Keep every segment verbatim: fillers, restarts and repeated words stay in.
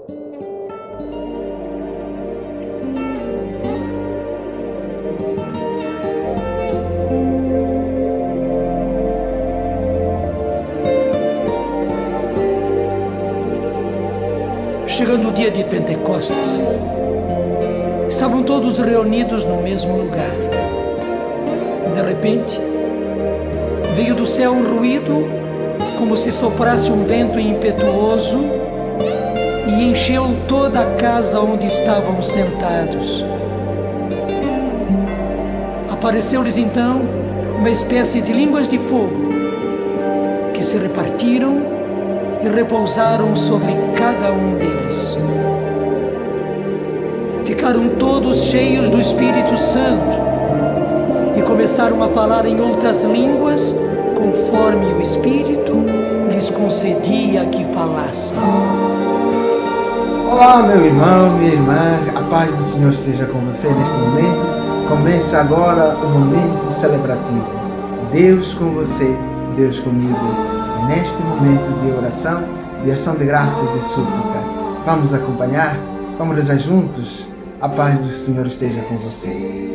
Chegando o dia de Pentecostes, estavam todos reunidos no mesmo lugar. De repente, veio do céu um ruído, como se soprasse um vento impetuoso, e encheu toda a casa onde estavam sentados. Apareceu-lhes então uma espécie de línguas de fogo, que se repartiram e repousaram sobre cada um deles. Ficaram todos cheios do Espírito Santo e começaram a falar em outras línguas, conforme o Espírito lhes concedia que falassem. Olá, meu irmão, minha irmã, a paz do Senhor esteja com você neste momento. Começa agora o momento celebrativo. Deus com você, Deus comigo. Neste momento de oração, de ação de graças e de súplica. Vamos acompanhar? Vamos rezar juntos? A paz do Senhor esteja com você.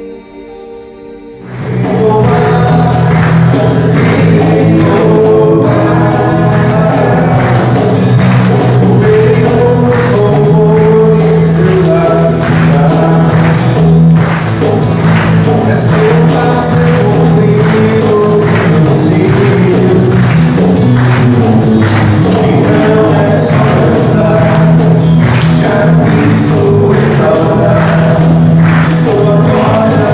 Sou a glória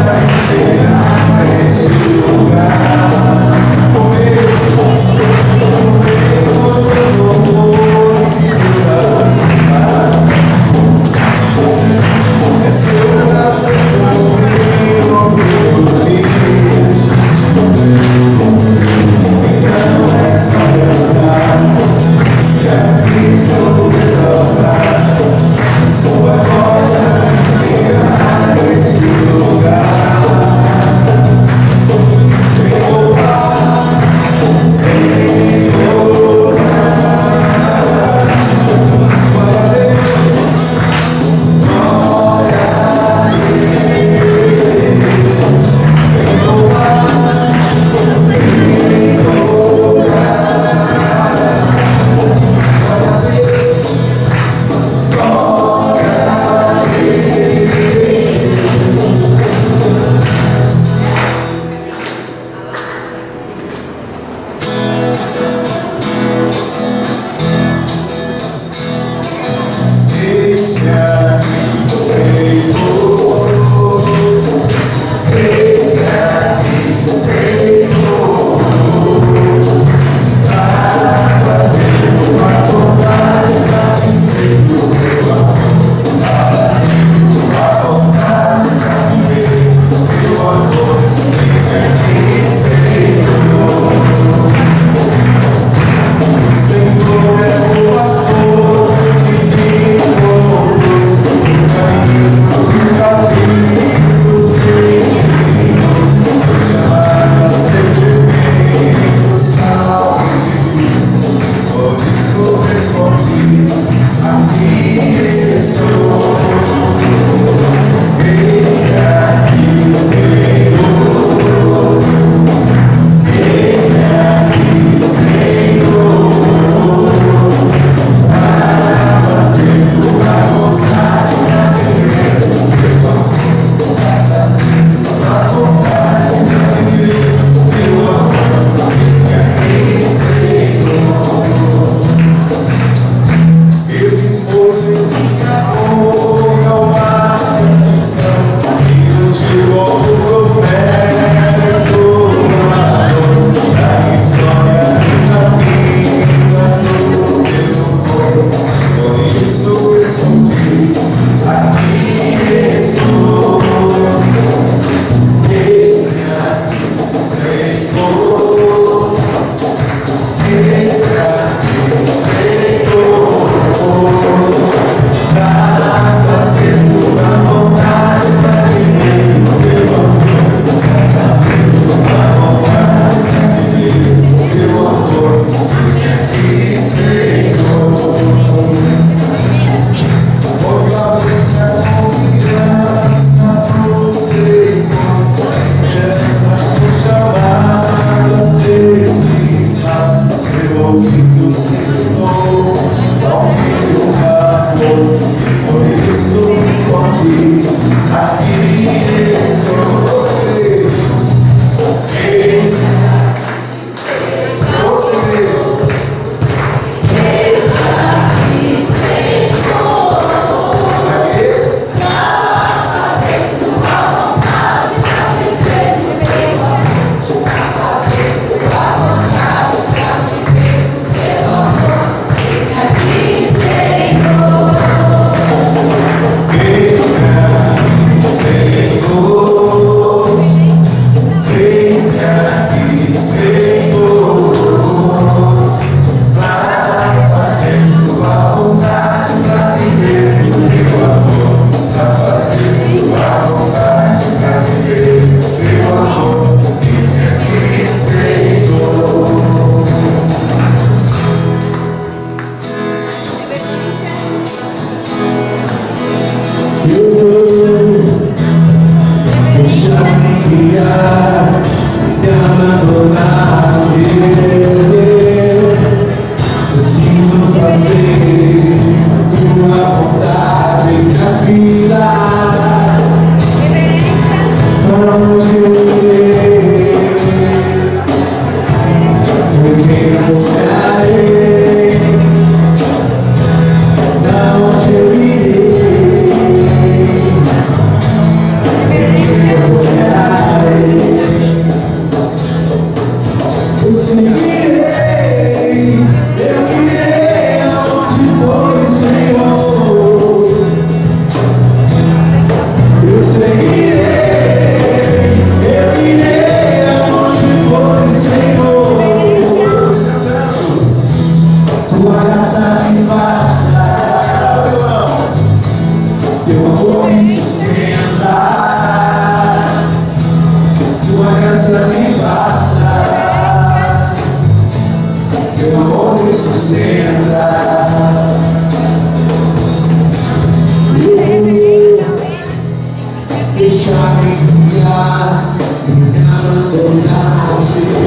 teu amor me sustenta. Deixa-me guiar, me abandonar,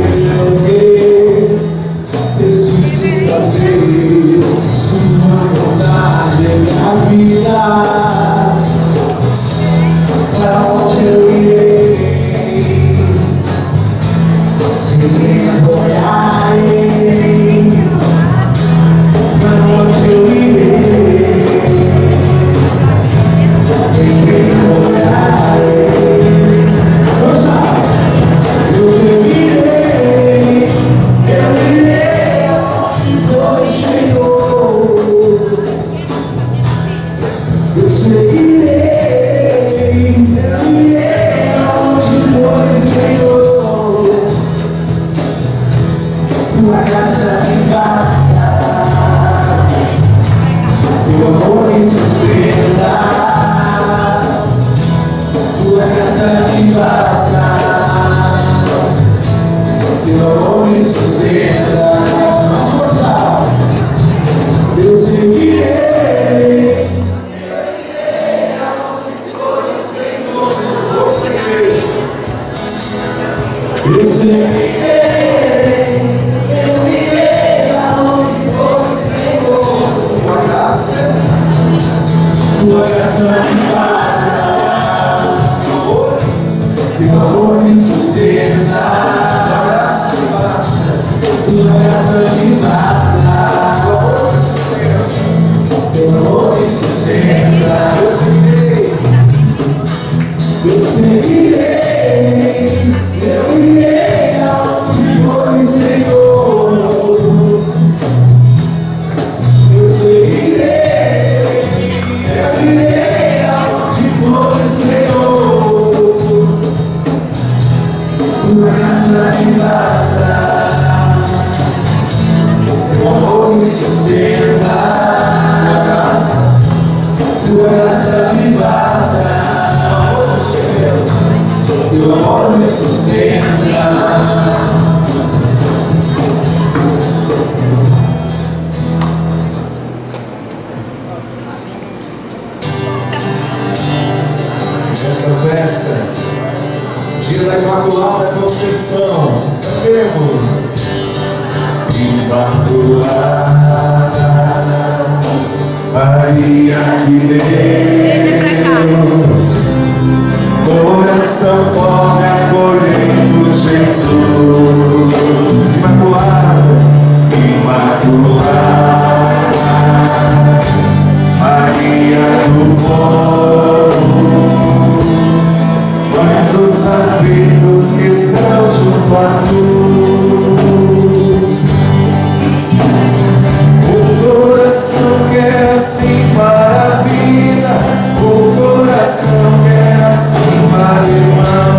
eu preciso fazer sua vontade em minha vida. Pra onde eu irei, ninguém apoiarei. Pra onde eu irei, ninguém apoiarei. Eu irei, eu irei aonde for o Senhor. Eu seguirei. Tua casa me basta, teu amor me sustenta. Tua casa me basta, teu amor me sustenta. Mais força, eu seguirei, aonde for o Senhor. Eu seguirei. Tua graça me basta, teu amor me sustenta. Tua graça me basta, tua graça me basta, teu amor me sustenta. Eu seguirei, eu irei aonde for o Senhor. Eu seguirei. Tua graça me basta, teu amor me sustenta. Tua graça me basta, teu amor me sustenta. Nessa festa, dia da Imaculada Conceição, cantemos Imaculada Maria de Deus, coração pobre acolhendo Jesus. Imaculada, Imaculada Maria do povo, quantos aflitos que estão junto a luz. O coração quer assim para a vida, o coração quer assim para o irmão.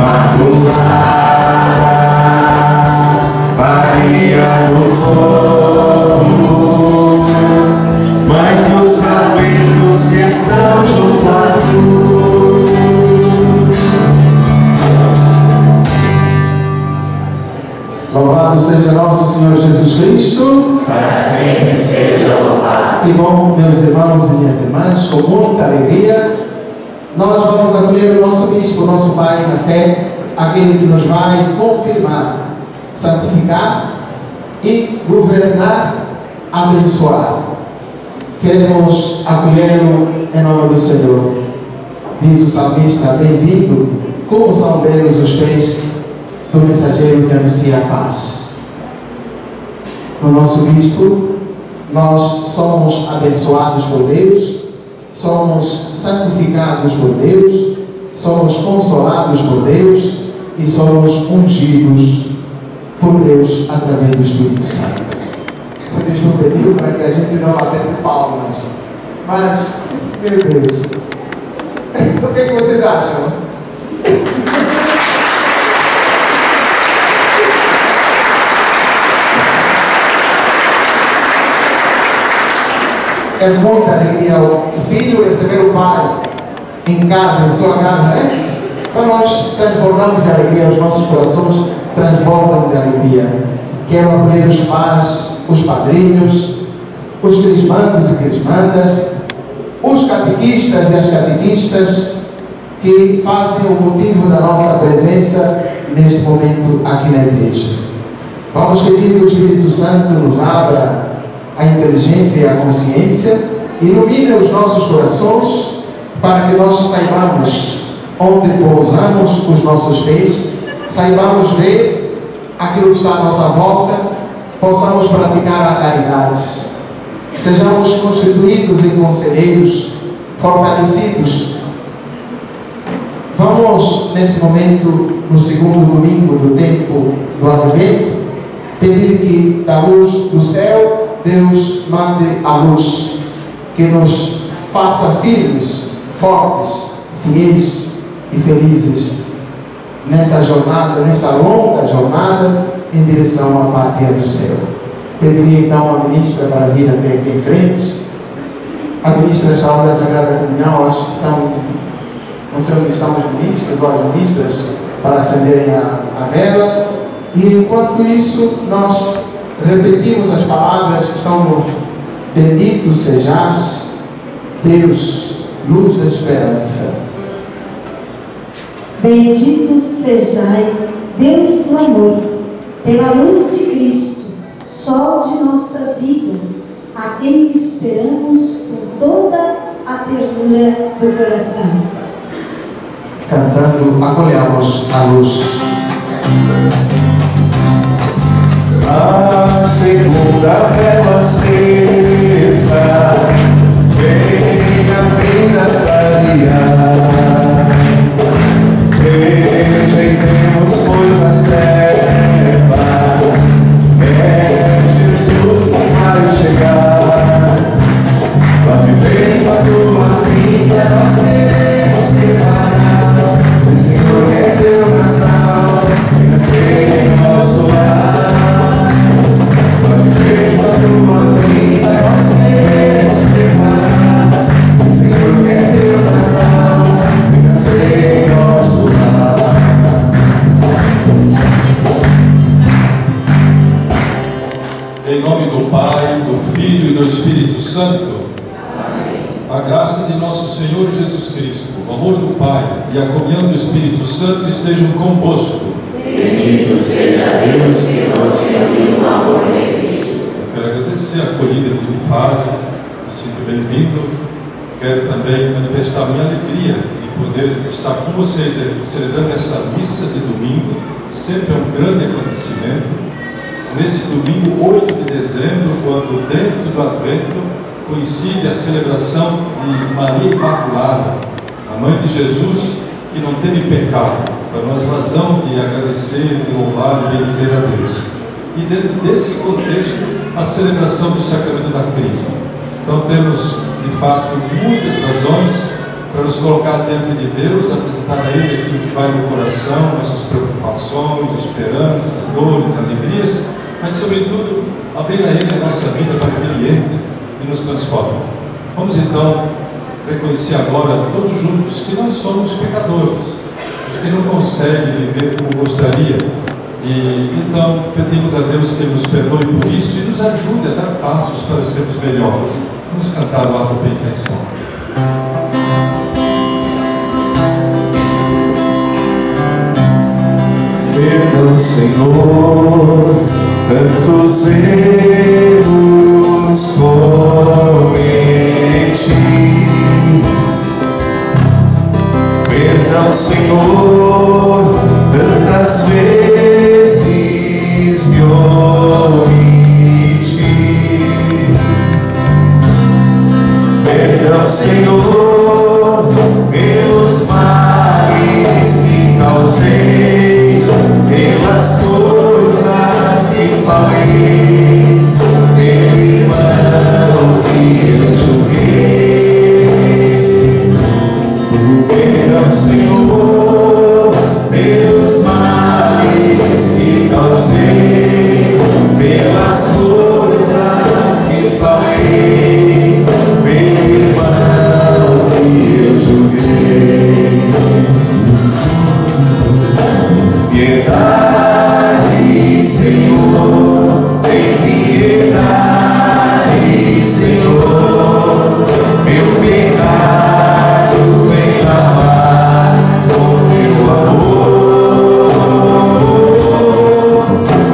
Maria do fogo, Mãe dos aflitos que estão junto a tu. Louvado seja nosso Senhor Jesus Cristo. Para sempre seja louvado. Que bom, meus irmãos e minhas irmãs, com muita alegria, nós vamos acolher o nosso bispo, o nosso pai na fé, aquele que nos vai confirmar, santificar e governar, abençoar. Queremos acolhê-lo em nome do Senhor. Diz o salmista: bem-vindo, como são belos os pés do mensageiro que anuncia a paz. No nosso bispo, nós somos abençoados por Deus, somos santificados por Deus, somos consolados por Deus e somos ungidos por Deus através do Espírito Santo. O bispo pediu para que a gente não batesse palmas, mas, meu Deus, o que, que vocês acham? É muita alegria o filho receber o pai em casa, em sua casa, né? Então nós transbordamos de alegria, os nossos corações transbordam de alegria. Quero acolher os pais, os padrinhos, os crismandos e crismandas, os catequistas e as catequistas que fazem o motivo da nossa presença neste momento aqui na igreja. Vamos pedir que o Espírito Santo nos abra a inteligência e a consciência, ilumine os nossos corações para que nós saibamos onde pousamos os nossos pés, saibamos ver aquilo que está à nossa volta, possamos praticar a caridade, sejamos constituídos em conselheiros, fortalecidos. Vamos, neste momento, no segundo domingo do tempo do Advento, pedir que da luz do céu Deus mande a luz que nos faça firmes, fortes, fiéis e felizes nessa jornada, nessa longa jornada em direção à pátria do céu. Pediria então a ministra para vir até aqui em frente. A ministra esta hora da Sagrada Comunhão, acho que estão, não sei onde estão os ministros ou as ministras para acenderem a, a vela. E enquanto isso, nós repetimos as palavras que estão no bendito sejais, Deus, luz da esperança. Bendito sejais, Deus do amor, pela luz de Cristo, sol de nossa vida, a quem esperamos com toda a ternura do coração. Cantando, acolhamos a luz. A segunda vela acesa, venha, venha clarear. Rejeitemos, pois, as trevas, é Jesus que vai chegar. Para viver a tua vida, nós queremos preparar. O Senhor é teu Natal, venha ser em nosso lar. Em nome do Pai, do Filho e do Espírito Santo. Amém. A graça de nosso Senhor Jesus Cristo, o amor do Pai e a comunhão do Espírito Santo estejam convosco. Bendito seja Deus que nos reuniu no amor de Cristo. Eu quero agradecer a acolhida que me fazem, me sinto bem-vindo. Quero também manifestar minha alegria de poder estar com vocês aqui celebrando essa missa de domingo. Sempre é um grande acontecimento. Nesse domingo, oito de dezembro, quando dentro do Advento coincide a celebração de Maria Imaculada, a Mãe de Jesus, que não teve pecado, para nós razão de agradecer, de louvar e de bendizer a Deus. E dentro desse contexto, a celebração do Sacramento da Crisma. Então temos, de fato, muitas razões para nos colocar diante de Deus, apresentar a Ele aquilo que vai no coração, nossas preocupações, esperanças, dores, alegrias, mas sobretudo abrir a Ele a nossa vida para que Ele entre e nos transforme. Vamos então reconhecer agora, todos juntos, que nós somos pecadores, que não consegue viver como gostaria, e então pedimos a Deus que nos perdoe por isso e nos ajude a dar passos para sermos melhores. Vamos cantar o ato da intenção. Perdão, Senhor, tantos erros cometi. Perdão, Senhor, tantas vezes me omiti. Perdão, Senhor, pelos males que causei, pelas coisas que falei, meu irmão que eu julguei. Perdão, Senhor, pelos males que causei, pelas coisas que falei, meu irmão que eu julguei. Piedade, Senhor, tem piedade, Senhor, meu pecado vem lavar com meu amor.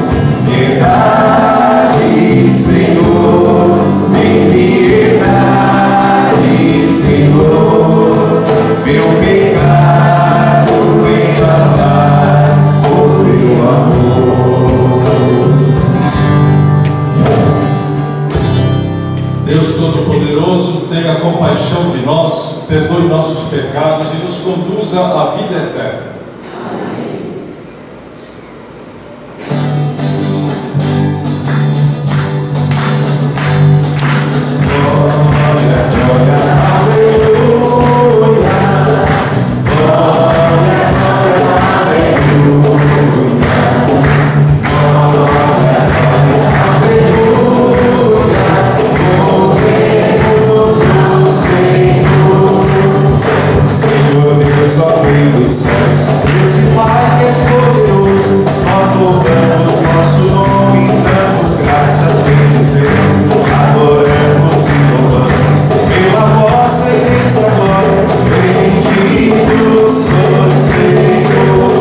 Piedade, Senhor, tem piedade, Senhor, meu pecado vem lavar com meu amor. Deus Todo-Poderoso, tenha compaixão de nós, perdoe nossos pecados e nos conduza à vida eterna. Senhor Deus, ó Rei dos céus, Deus e Pai que és poderoso, nós louvamos vosso nome, damos graças, bendizemos, adoramos e louvamos pela vossa imensa glória. Bendito sois, Senhor.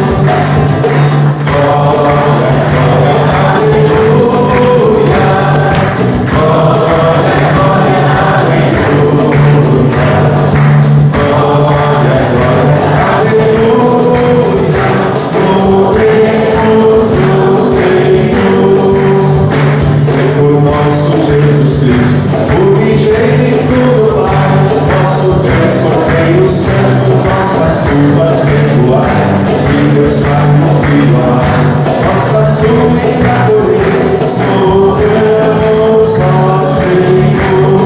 Glória, glória, aleluia. Glória, glória, aleluia. Glória, glória, aleluia. Louvemos o Senhor. Senhor nosso Jesus Cristo, o unigênito do Pai, nosso Deus Cordeiro Santo, nossas curvas vem voar, e Deus Pai no Filho amado, nossa súplica acolher, louvamos ao Senhor.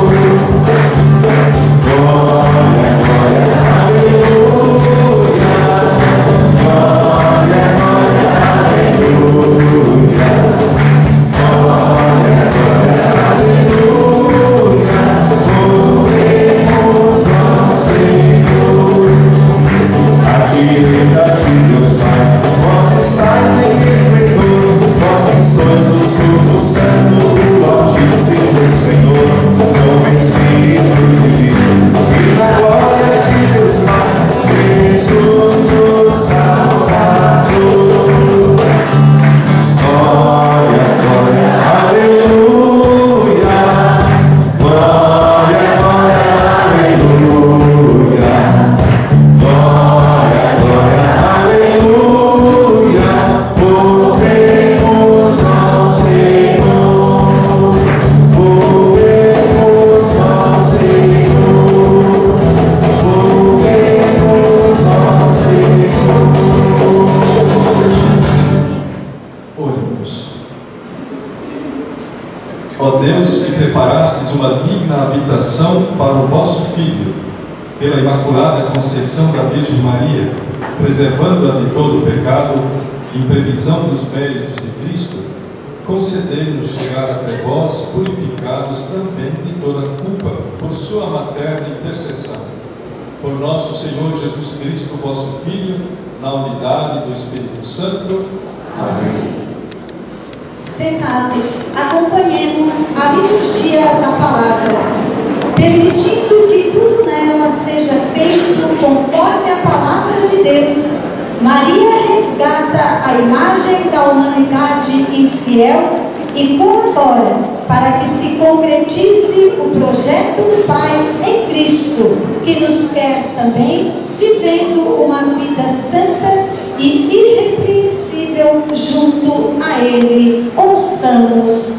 Glória, glória, aleluia. Glória, glória, aleluia. Glória, glória, aleluia. Louvemos ao Senhor. À direita de Deus Pai, vós estáis em esplendor, vós que sois o Sumo Santo, o Altíssimo Senhor, com Espírito divino, e na glória de Deus Pai, Jesus o Salvador. Glória, glória, aleluia. Glória, glória, aleluia. Glória, glória, aleluia. Louvemos ao Senhor. Louvemos ao Senhor. Louvemos ao Senhor. Oremos. Ó Deus, que preparastes uma digna habitação para o vosso Filho, pela Imaculada Conceição da Virgem Maria, preservando-a de todo pecado, em previsão dos méritos de Cristo, concedei-nos chegar até vós, purificados também de toda culpa, por sua materna intercessão. Por nosso Senhor Jesus Cristo, vosso Filho, na unidade do Espírito Santo. Amém. Sentados, acompanhemos a liturgia da palavra, permitindo que tudo nela seja feito conforme a palavra de Deus. Maria resgata a imagem da humanidade infiel e colabora para que se concretize o projeto do Pai em Cristo, que nos quer também vivendo uma vida santa e irrepreensível junto a Ele. Ouçamos.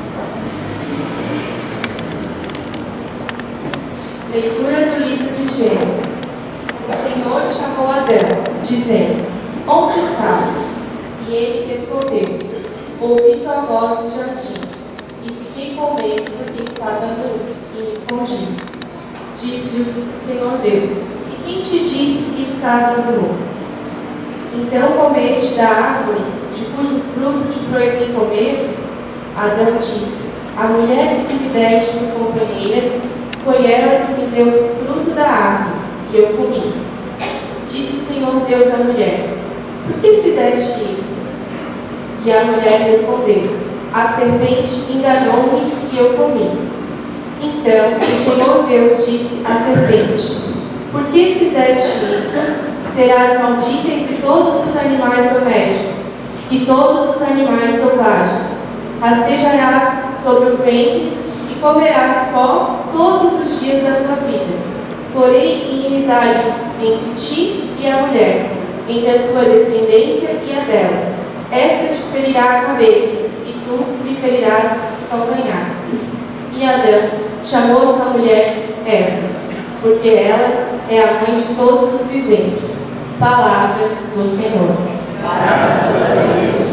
Leitura do livro de Gênesis. O Senhor chamou Adão, dizendo: onde estás? E ele respondeu: ouvi tua voz no jardim, e fiquei com medo porque estava nu, e me escondi. Disse-lhe o Senhor Deus: e quem te disse que estavas nu? Então comeste da árvore, de cujo fruto te proibi comer? Adão disse: a mulher que me deste por companheira, foi ela que me deu o fruto da árvore, e eu comi. Disse o Senhor Deus à mulher: por que fizeste isso? E a mulher respondeu: a serpente enganou-me e eu comi. Então o Senhor Deus disse à serpente: por que fizeste isso? Serás maldita entre todos os animais domésticos e todos os animais selvagens. Rastejarás sobre o ventre e comerás pó todos os dias da tua vida. Porém, inimizade entre ti e a mulher, entre a tua descendência e a dela. Esta te ferirá a cabeça, e tu lhe ferirás o calcanhar. E Adão chamou sua mulher Eva, porque ela é a mãe de todos os viventes. Palavra do Senhor. Graças a Deus.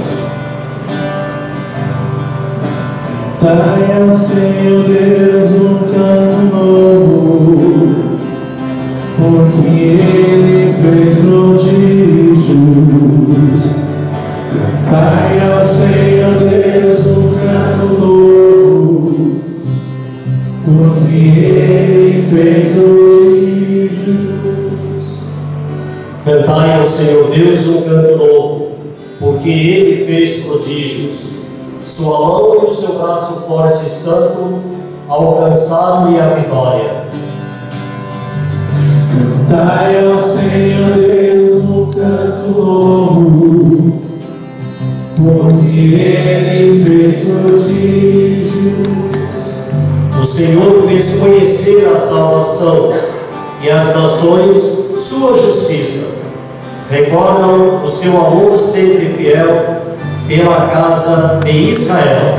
Dai ao Senhor Deus um canto novo, porque Ele fez prodígios. Dai ao Senhor Deus um canto novo, porque Ele fez prodígios. Cantai ao Senhor Deus um canto novo, porque Ele fez prodígios. Sua mão e o seu braço forte e santo alcançaram-lhe a vitória. Cantai ao Senhor Deus um canto novo, porque Ele fez prodígios. O Senhor fez conhecer a salvação e as nações sua justiça. Recordam o seu amor sempre fiel pela casa de Israel.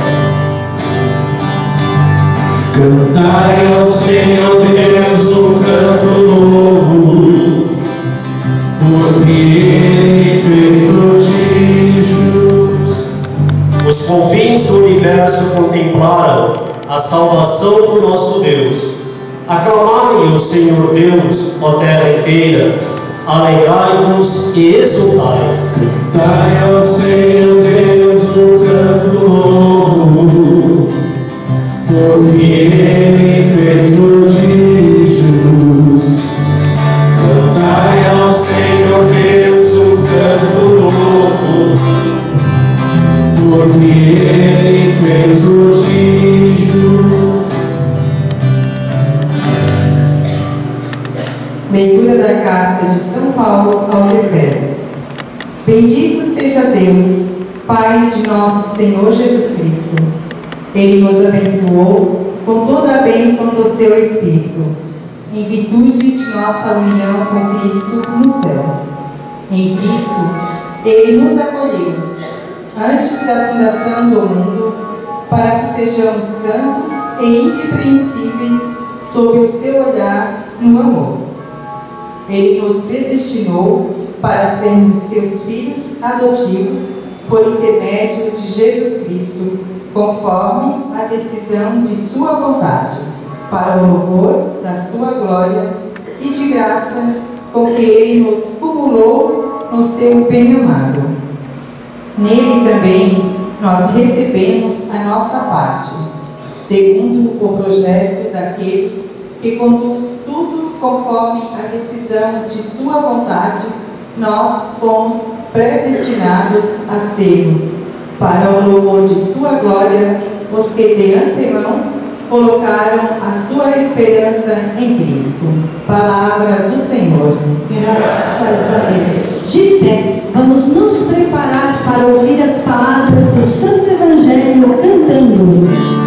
Cantai ao Senhor Deus um canto novo, porque Ele fez prodígios. Os confins do universo contemplaram a salvação do nosso Deus. Aclamai o Senhor Deus, ó terra inteira, alegrai-vos e exultai. Cantai ao Senhor Deus um canto novo, porque Ele fez prodígios. Cantai ao Senhor Deus um canto novo, porque Ele fez prodígios. Leitura da carta de São Paulo aos Efésios. Bendito seja Deus, Pai de nosso Senhor Jesus Cristo. Ele nos abençoou com toda a bênção do seu Espírito, em virtude de nossa união com Cristo no céu. Em Cristo, Ele nos acolheu, antes da fundação do mundo, para que sejamos santos e irrepreensíveis sob o seu olhar no amor. Ele nos predestinou para sermos seus filhos adotivos por intermédio de Jesus Cristo, conforme a decisão de sua vontade, para o louvor da sua glória, e de graça, porque Ele nos cumulou no seu bem amado. Nele também nós recebemos a nossa parte, segundo o projeto daquele que conduz tudo conforme a decisão de sua vontade. Nós fomos predestinados a sermos, para o louvor de sua glória, os que de antemão colocaram a sua esperança em Cristo. Palavra do Senhor. Graças a Deus. De pé, vamos nos preparar para ouvir as palavras do Santo Evangelho cantando.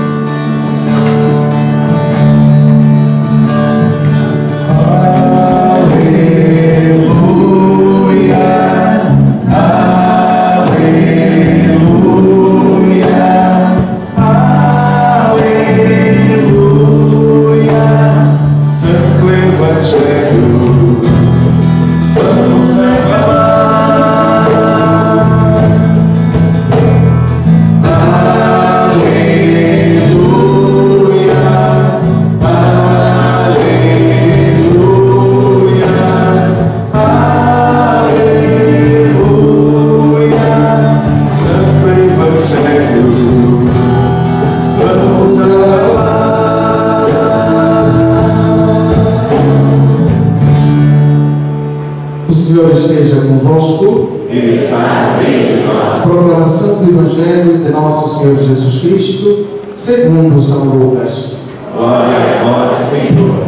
Senhor Jesus Cristo, segundo São Lucas. Glória a vós, Senhor.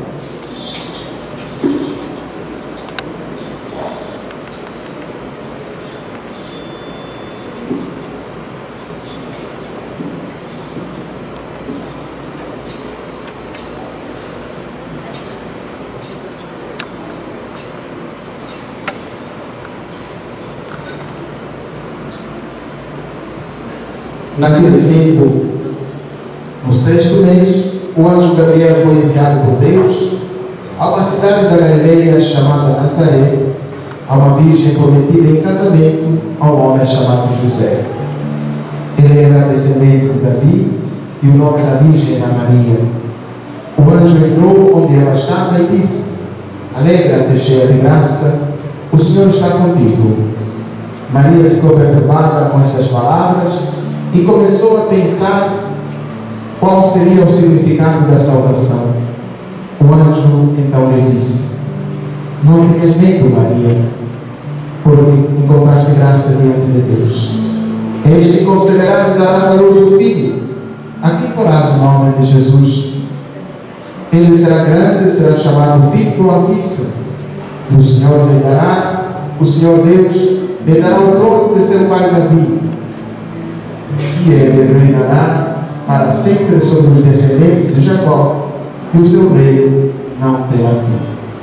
Naquele tempo, no sexto mês, o anjo Gabriel foi enviado por Deus a uma cidade da Galileia chamada Nazaré, a uma virgem prometida em casamento a um homem chamado José. Ele era descendente de Davi e o nome da virgem era Maria. O anjo entrou onde ela estava e disse: Alegra-te, cheia de graça, o Senhor está contigo. Maria ficou perturbada com estas palavras e começou a pensar qual seria o significado da salvação. O anjo então lhe disse: Não tenhas medo, Maria, porque encontraste graça diante de Deus. Eis que conceberás e darás à luz o filho, a quem porás o nome de Jesus. Ele será grande e será chamado Filho do Altíssimo. O Senhor lhe dará, o Senhor Deus lhe dará o trono de seu pai Davi, e ele reinará para sempre sobre os descendentes de Jacó, e o seu reino não terá fim.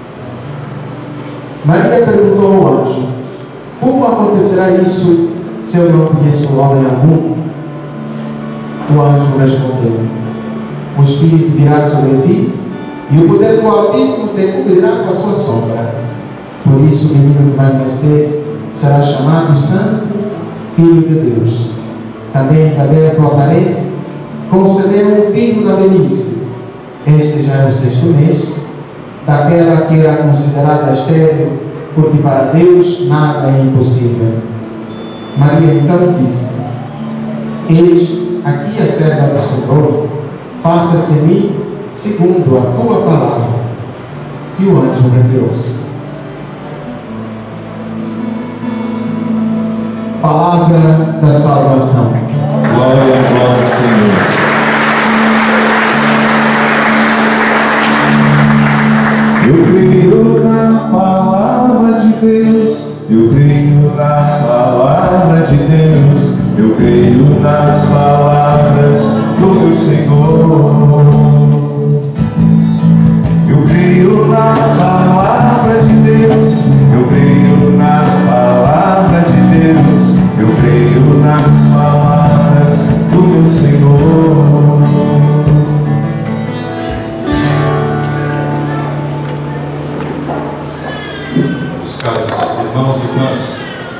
Maria perguntou ao anjo: Como acontecerá isso se eu não conheço homem algum? O anjo respondeu: O Espírito virá sobre ti, e o poder do Altíssimo te cobrirá com a sua sombra. Por isso o menino que vai nascer será chamado Santo, Filho de Deus. Também Isabel, tua parente, concebeu um filho na velhice. Este já é o sexto mês, daquela que era considerada estéril, porque para Deus nada é impossível. Maria então disse: Eis aqui a serva do Senhor, faça-se em mim segundo a tua palavra. E o anjo retirou-se. Palavra da salvação. Glória a vós, Senhor. Eu creio na palavra de Deus, eu creio na palavra de Deus, eu creio nas palavras do meu Senhor. Eu creio na palavra de Deus, eu creio na palavra de Deus, eu creio nas palavras do meu Senhor. Meus caros irmãos e irmãs,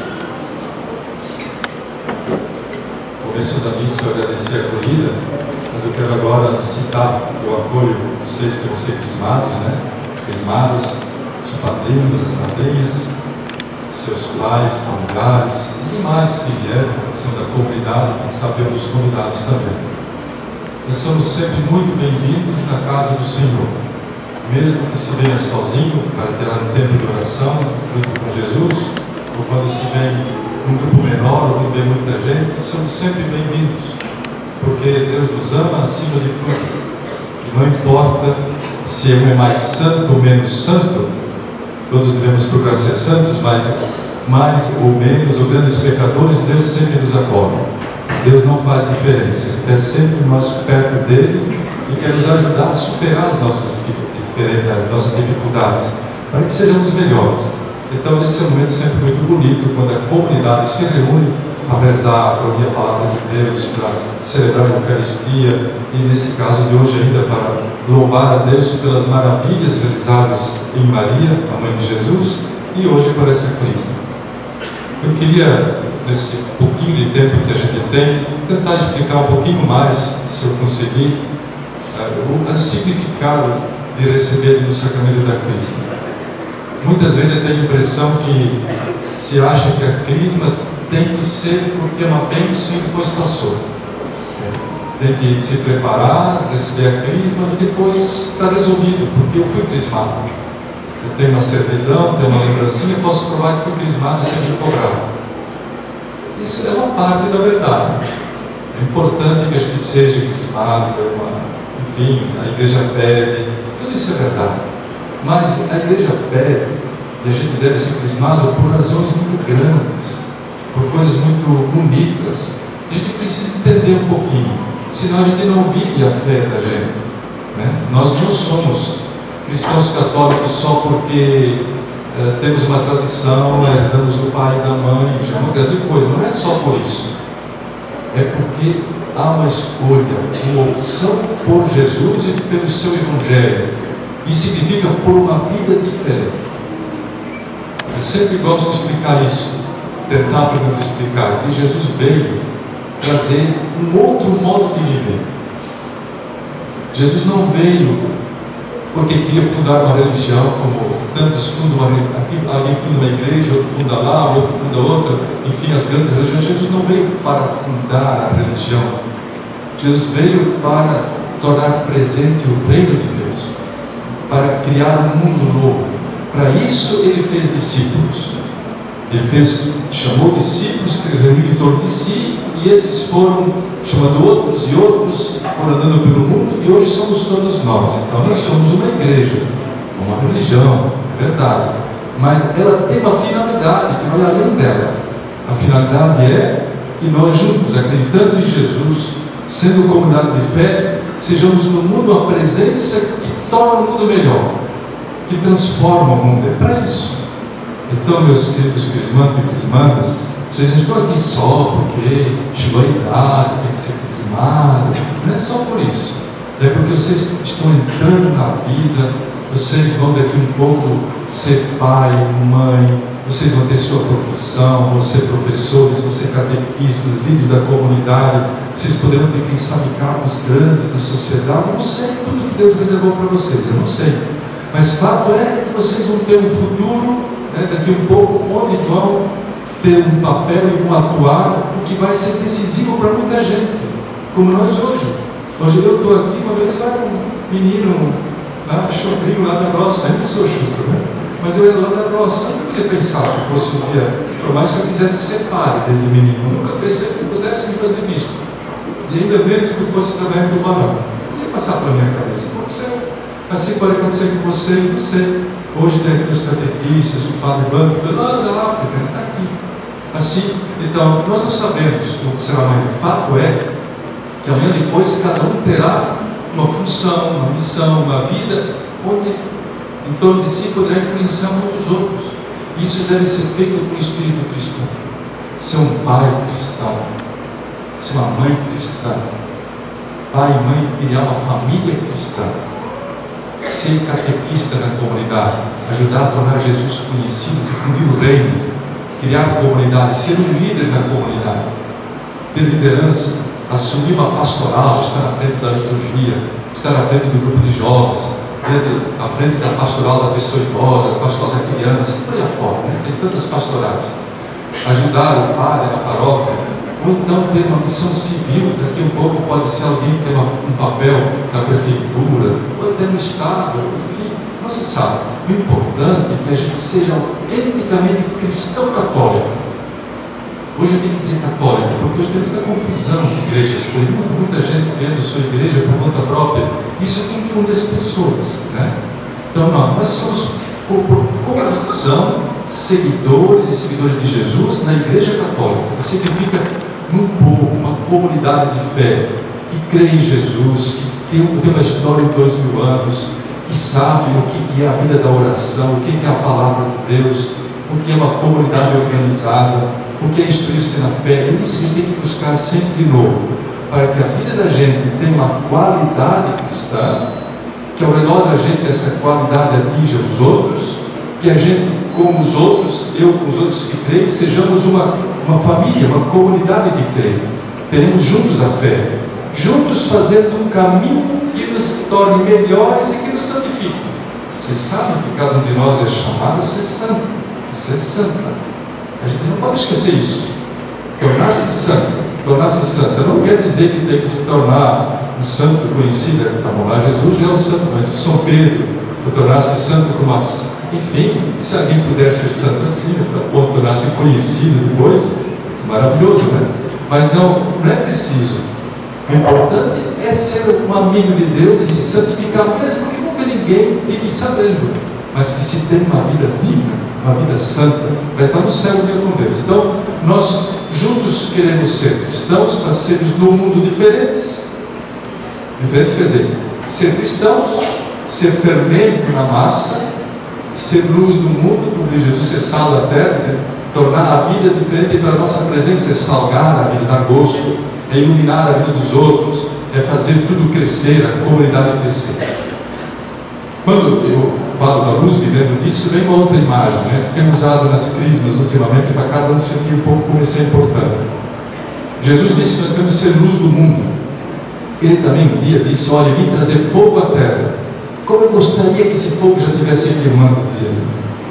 no começo da missa eu agradeci a acolhida, mas eu quero agora citar, eu acolho vocês que vão ser crismados, né? crismadas, os padrinhos, as madrinhas, seus pais, familiares, os demais que vieram, que são da comunidade, que sabemos os convidados também. Nós somos sempre muito bem-vindos na casa do Senhor. Mesmo que se venha sozinho para ter um tempo de oração junto com Jesus, ou quando se vem num grupo menor, ou vê muita gente, somos sempre bem-vindos, porque Deus nos ama acima de tudo. E não importa se um é mais santo ou menos santo, todos devemos procurar ser santos, mas mais ou menos, ou grandes pecadores, Deus sempre nos acolhe. Deus não faz diferença, Ele quer sempre nós perto dele e quer nos ajudar a superar as nossas diferenças, nossas dificuldades, para que sejamos melhores. Então, esse é um momento sempre muito bonito, quando a comunidade se reúne para rezar, para ouvir a palavra de Deus, para celebrar a Eucaristia, e nesse caso de hoje ainda para louvar a Deus pelas maravilhas realizadas em Maria, a mãe de Jesus, e hoje para essa crisma. Eu queria, nesse pouquinho de tempo que a gente tem, tentar explicar um pouquinho mais, se eu conseguir, uh, o significado de receber no sacramento da crisma. Muitas vezes eu tenho a impressão que se acha que a crisma tem que ser porque é uma bênção e depois passou. Tem que se preparar, receber a crisma e depois está resolvido, porque eu fui crismado. Eu tenho uma certidão, tenho uma lembrancinha, posso provar que fui crismado sem me cobrar. Isso é uma parte da verdade. É importante que a gente seja crismado, uma, enfim, a igreja pede, tudo isso é verdade. Mas a igreja pede, e a gente deve ser crismado por razões muito grandes, por coisas muito bonitas. A gente precisa entender um pouquinho, senão a gente não vive a fé da gente. Né? Nós não somos cristãos católicos só porque uh, temos uma tradição, herdamos do pai e da mãe, já é uma grande coisa. Não é só por isso. É porque há uma escolha, uma opção por Jesus e pelo seu Evangelho. E significa por uma vida diferente. Eu sempre gosto de explicar isso, tentar para nos explicar que Jesus veio trazer um outro modo de viver. Jesus não veio porque queria fundar uma religião, como tantos fundam uma religião, alguém funda uma igreja, outro funda lá, outro funda outra, enfim, as grandes religiões. Jesus não veio para fundar a religião. Jesus veio para tornar presente o reino de Deus, para criar um mundo novo. Para isso ele fez discípulos. Ele fez, chamou discípulos que reuniram em torno de si, e esses foram chamando outros e outros, foram andando pelo mundo, e hoje somos todos nós. Então nós somos uma igreja, uma religião, é verdade, mas ela tem uma finalidade que vai além dela. A finalidade é que nós juntos, acreditando em Jesus, sendo comunidade de fé, sejamos no mundo a presença que torna o mundo melhor, que transforma o mundo. É para isso. Então, meus queridos crismandos e crismandas, vocês não estão aqui só porque chegou a idade, tem que ser crismado. Não é só por isso. É porque vocês estão entrando na vida, vocês vão daqui um pouco ser pai, mãe, vocês vão ter sua profissão, vão ser professores, vão ser catequistas, líderes da comunidade, vocês poderão ter, quem sabe, cargos grandes na sociedade. Eu não sei tudo que Deus reservou para vocês, eu não sei. Mas fato é que vocês vão ter um futuro, né, daqui um pouco, onde vão ter um papel e vão atuar, o que vai ser decisivo para muita gente, como nós hoje. Hoje eu estou aqui, uma vez vai um menino, ah, chofrinho lá da roça, ainda sou chucro, né? Mas eu era lá da roça, eu nunca ia pensar que fosse um dia, por mais que eu quisesse ser padre desde menino, eu nunca pensei que eu pudesse me fazer bispo. E ainda menos que eu fosse trabalhar com o barão. Não ia passar pela minha cabeça. Aconteceu. Assim pode acontecer com você e você. Hoje tem aqui os catequistas, o padre Banco, lá da África, está aqui. Assim, então, nós não sabemos o que será amanhã. O fato é que amanhã depois cada um terá uma função, uma missão, uma vida, onde em torno de si poderá influenciar muitos outros. Isso deve ser feito com o espírito cristão. Ser um pai cristão, ser uma mãe cristã, pai e mãe criar uma família cristã, ser catequista na comunidade, ajudar a tornar Jesus conhecido, difundir o reino, criar comunidade, ser um líder na comunidade, ter liderança, assumir uma pastoral, estar à frente da liturgia, estar à frente do grupo de jovens, dentro, à frente da pastoral da pessoa idosa, da pastoral da criança, por aí afora, né? Tem tantas pastorais. Ajudar o padre na paróquia, ou então ter uma missão civil, daqui um pouco pode ser alguém que tem uma, um papel na prefeitura, ou até no Estado, enfim, não se sabe. O importante é que a gente seja autenticamente cristão católico. Hoje eu tenho que dizer católico, porque hoje tem muita confusão em igrejas, por exemplo, muita gente vendo sua igreja por conta própria. Isso confunde as pessoas, né? Então, não, nós somos, por, por convicção, seguidores e seguidores de Jesus na igreja católica, que significa um povo, uma comunidade de fé, que crê em Jesus, que tem, tem uma história de dois mil anos, que sabe o que é a vida da oração, o que é a palavra de Deus, o que é uma comunidade organizada, o que é instruir-se na fé. É isso que a gente tem que buscar sempre de novo, para que a vida da gente tenha uma qualidade cristã, que ao redor da gente essa qualidade atinja os outros, que a gente, como os outros, eu com os outros que creem, sejamos uma, uma família, uma comunidade de creem. Teremos juntos a fé, juntos fazendo um caminho que nos torne melhores e que nos santifique. Vocês sabem que cada um de nós é chamado a ser santo, a ser santa. A gente não pode esquecer isso. Tornar-se santo, tornar-se santa, não quer dizer que tem que se tornar um santo conhecido. Tá bom, lá Jesus já é um santo, mas São Pedro, tornar-se santo como assim. Enfim, se alguém puder ser santo assim, ou tornar-se conhecido depois, maravilhoso, né? Mas não, não é preciso. O importante é ser um amigo de Deus e se santificar, mesmo que nunca ninguém fique sabendo, mas que se tem uma vida digna, uma vida santa, vai estar no céu um dia com Deus. Então, nós juntos queremos ser cristãos para sermos num mundo diferentes. Diferentes quer dizer, ser cristãos, ser fermento na massa, ser luz do mundo, como diz Jesus, ser sal da terra, tornar a vida diferente para a nossa presença, é salgar a vida, dar gosto, é iluminar a vida dos outros, é fazer tudo crescer, a comunidade crescer. Quando eu falo da luz, me lembro disso, vem uma outra imagem, né? Que é usada nas crismas ultimamente para cada um sentir um pouco como isso é importante. Jesus disse que nós temos que ser luz do mundo. Ele também um dia disse: olha, eu vim trazer fogo à terra. Como eu gostaria que esse fogo já estivesse queimando, dizia ele.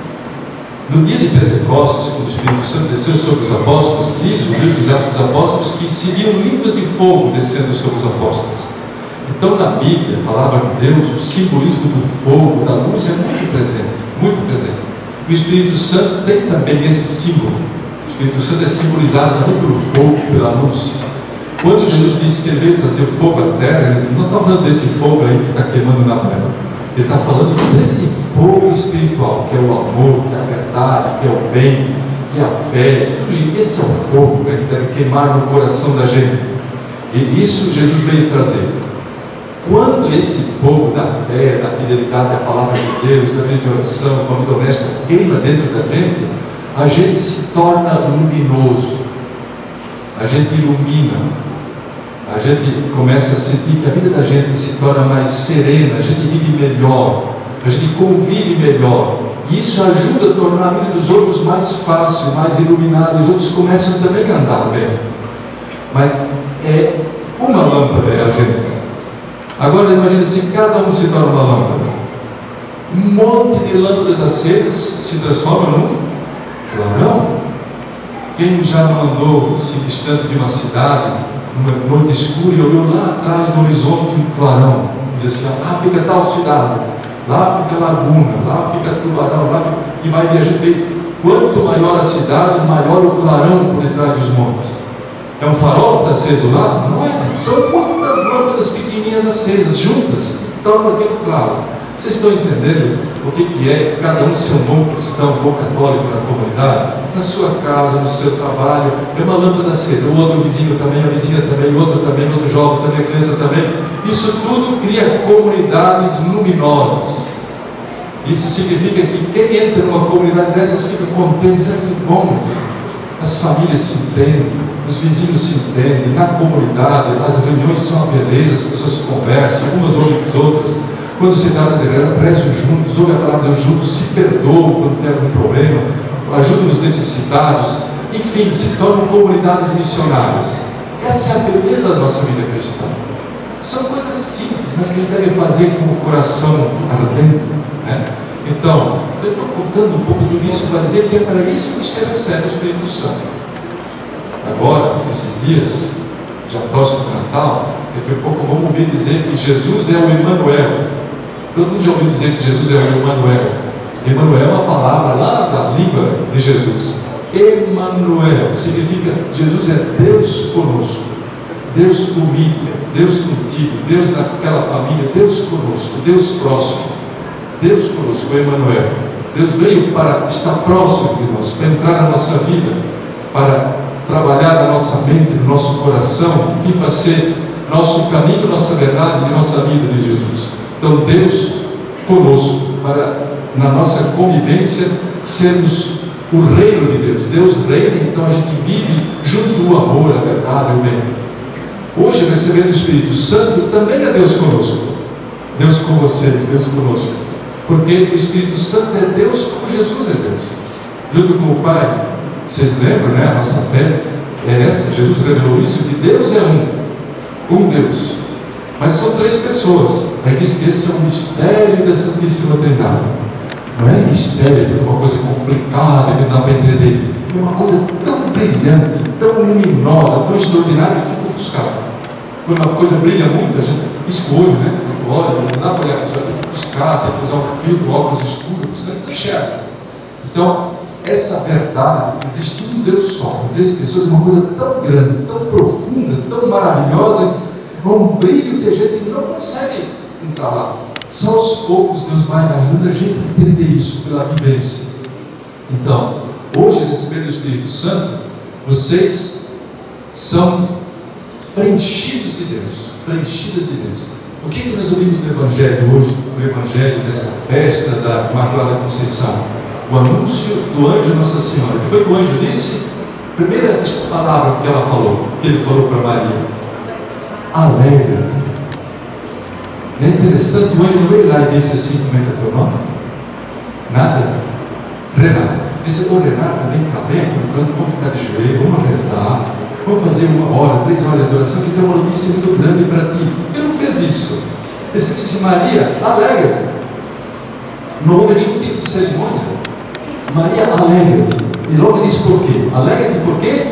No dia de Pentecostes, quando o Espírito Santo desceu sobre os apóstolos, diz o livro dos Atos dos Apóstolos que se viam línguas de fogo descendo sobre os apóstolos. Então, na Bíblia, a palavra de Deus, o simbolismo do fogo, da luz, é muito presente, muito presente. O Espírito Santo tem também esse símbolo. O Espírito Santo é simbolizado também pelo fogo, pela luz. Quando Jesus disse que ele veio trazer fogo à terra, ele não está falando desse fogo aí que está queimando na terra. Ele está falando desse fogo espiritual, que é o amor, que é a verdade, que é o bem, que é a fé. Tudo isso. Esse é o fogo, né, que deve queimar no coração da gente. E isso Jesus veio trazer. Quando esse fogo da fé, da fidelidade à palavra de Deus, da vida de oração, da vida honesta, queima dentro da gente, a gente se torna luminoso. A gente ilumina. A gente começa a sentir que a vida da gente se torna mais serena, a gente vive melhor, a gente convive melhor. E isso ajuda a tornar a vida dos outros mais fácil, mais iluminada. Os outros começam também a andar bem. Mas é uma lâmpada, é a gente. Agora imagine se cada um se torna uma lâmpada. Um monte de lâmpadas acesas se transforma num clarão. Quem já não andou assim, distante de uma cidade, numa noite escura, e olhou lá atrás no horizonte um clarão, diz assim: lá fica tal cidade, lá fica laguna, lá fica tubarão, lá fica... e vai viajando. Quanto maior a cidade, maior o clarão por detrás dos montes. É um farol que está aceso lá? Não é? São quantas lâmpadas pequenininhas acesas, juntas, tornam aquilo claro. Vocês estão entendendo o que, que é cada um ser um bom cristão, um bom católico na comunidade? Na sua casa, no seu trabalho, é uma lâmpada acesa, o outro vizinho também, a vizinha também, o outro também, o outro jovem também, a criança também. Isso tudo cria comunidades luminosas. Isso significa que quem entra numa comunidade dessas fica contente, diz: ah, que bom, as famílias se entendem, os vizinhos se entendem, na comunidade, as reuniões são uma beleza, as pessoas se conversam, umas ouvem as outras. Quando se trata de guerra, prezam juntos, ouvem a palavra de Deus juntos, se perdoam quando tem algum problema, ajudam os necessitados, enfim, se tornam comunidades missionárias. Essa é a beleza da nossa vida cristã. São coisas simples, mas que a gente deve fazer com o coração ardendo, né? Então, eu estou contando um pouco tudo isso para dizer que é para isso que você recebe o Espírito Santo. Agora, nesses dias, já próximo do Natal, daqui a pouco vamos ouvir dizer que Jesus é o Emmanuel. Todo mundo já ouviu dizer que Jesus é o Emmanuel. Emmanuel é uma palavra lá da língua de Jesus. Emmanuel significa Jesus é Deus conosco, Deus comigo, Deus contigo, Deus naquela família, Deus conosco, Deus próximo, Deus conosco, Emmanuel. Deus veio para estar próximo de nós, para entrar na nossa vida, para trabalhar na nossa mente, no nosso coração, enfim, para ser nosso caminho, nossa verdade e nossa vida de Jesus. Então Deus conosco, para na nossa convivência sermos o reino de Deus. Deus reina, então a gente vive junto do amor, a verdade, o bem. Hoje, recebendo o Espírito Santo, também é Deus conosco. Deus com vocês, Deus conosco. Porque o Espírito Santo é Deus como Jesus é Deus. Junto com o Pai. Vocês lembram, né? A nossa fé é essa. Jesus revelou isso, que Deus é um. Um Deus. Mas são três pessoas. Aí diz que esse é um mistério da Santíssima Trindade. Não é mistério, é uma coisa complicada que não dá para entender. É uma coisa tão brilhante, tão luminosa, tão extraordinária que fica buscar. Quando uma coisa brilha muito, a gente pisca o olho, né? Quando olha, não dá para olhar para o céu, tem que piscar, tem que usar um filtro, óculos escuros, senão não enxerga. Então, essa verdade, existe um Deus só, três pessoas, é uma coisa tão grande, tão profunda, tão maravilhosa, é um brilho que a gente não consegue entrar lá. Só aos poucos Deus vai ajudando a gente a entender isso pela vivência. Então, hoje, recebendo o Espírito Santo, vocês são preenchidos de Deus, preenchidas de Deus. O que, que nós ouvimos no Evangelho hoje, no Evangelho dessa festa da Imaculada Conceição? O anúncio do anjo Nossa Senhora. O que foi que o anjo disse? A primeira palavra que ela falou, que ele falou para Maria: alegra. É interessante, o anjo veio lá e disse assim: como é que é teu nome? Nada? Renato. Disse: ô Renato, vem cá, vem aqui no canto, vamos ficar de joelho, vamos rezar, vamos fazer uma hora, três horas de adoração, que tem uma notícia muito grande para ti. Ele não fez isso. Ele disse: Maria, alegra. Não houve nenhum tipo de cerimônia. Maria, alegra. E logo disse por quê? Alegra-te porque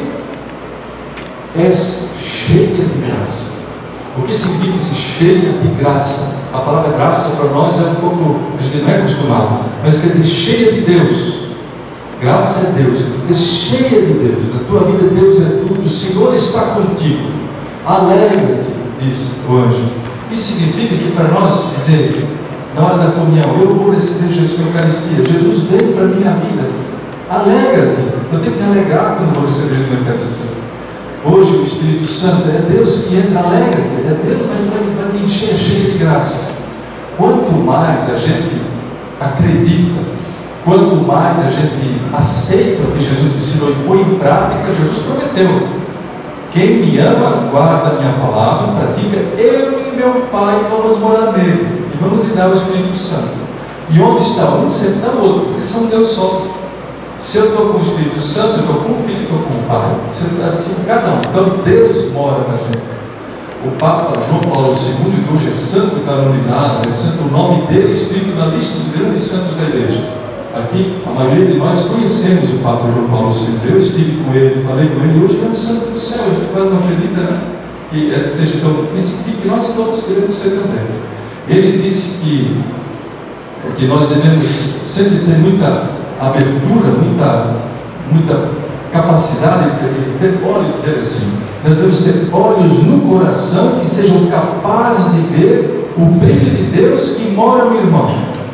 és cheia de graça. O que significa esse cheia de graça? A palavra graça para nós é um pouco, a gente não é acostumado, mas quer dizer cheia de Deus. Graça é Deus, quer dizer cheia de Deus. Na tua vida Deus é tudo, o Senhor está contigo. Alegra-te, diz o anjo. Isso significa que para nós dizer, na hora da comunhão, eu vou receber Jesus na Eucaristia, Jesus veio para a minha vida. Alegra-te, eu tenho que me alegrar quando vou receber Jesus na Eucaristia. Hoje o Espírito Santo é Deus que entra, alegra, é Deus que vai, vai me encher, cheia de graça. Quanto mais a gente acredita, quanto mais a gente aceita o que Jesus ensinou e põe em prática, Jesus prometeu: quem me ama, guarda a minha palavra, pratica, eu e meu Pai vamos morar nele, e vamos lhe dar o Espírito Santo. E onde está um, você está o outro, porque são Deus só. Se eu estou com o Espírito Santo, eu estou com o Filho, estou com o Pai. Se eu estou assim, cada um. Então Deus mora na gente. O Papa João Paulo segundo, que hoje é santo canonizado, é santo, o nome dele é escrito na lista dos grandes santos da Igreja. Aqui, a maioria de nós conhecemos o Papa João Paulo segundo. Eu estive com ele, falei com ele, hoje é um santo do céu, a gente quase não acredita, né? Que é, seja tão. Isso significa que nós todos devemos ser também. Ele disse que, que nós devemos sempre ter muita abertura, muita, muita capacidade de ter olhos, dizer assim. Nós devemos ter olhos no coração que sejam capazes de ver o brilho de Deus que mora no irmão.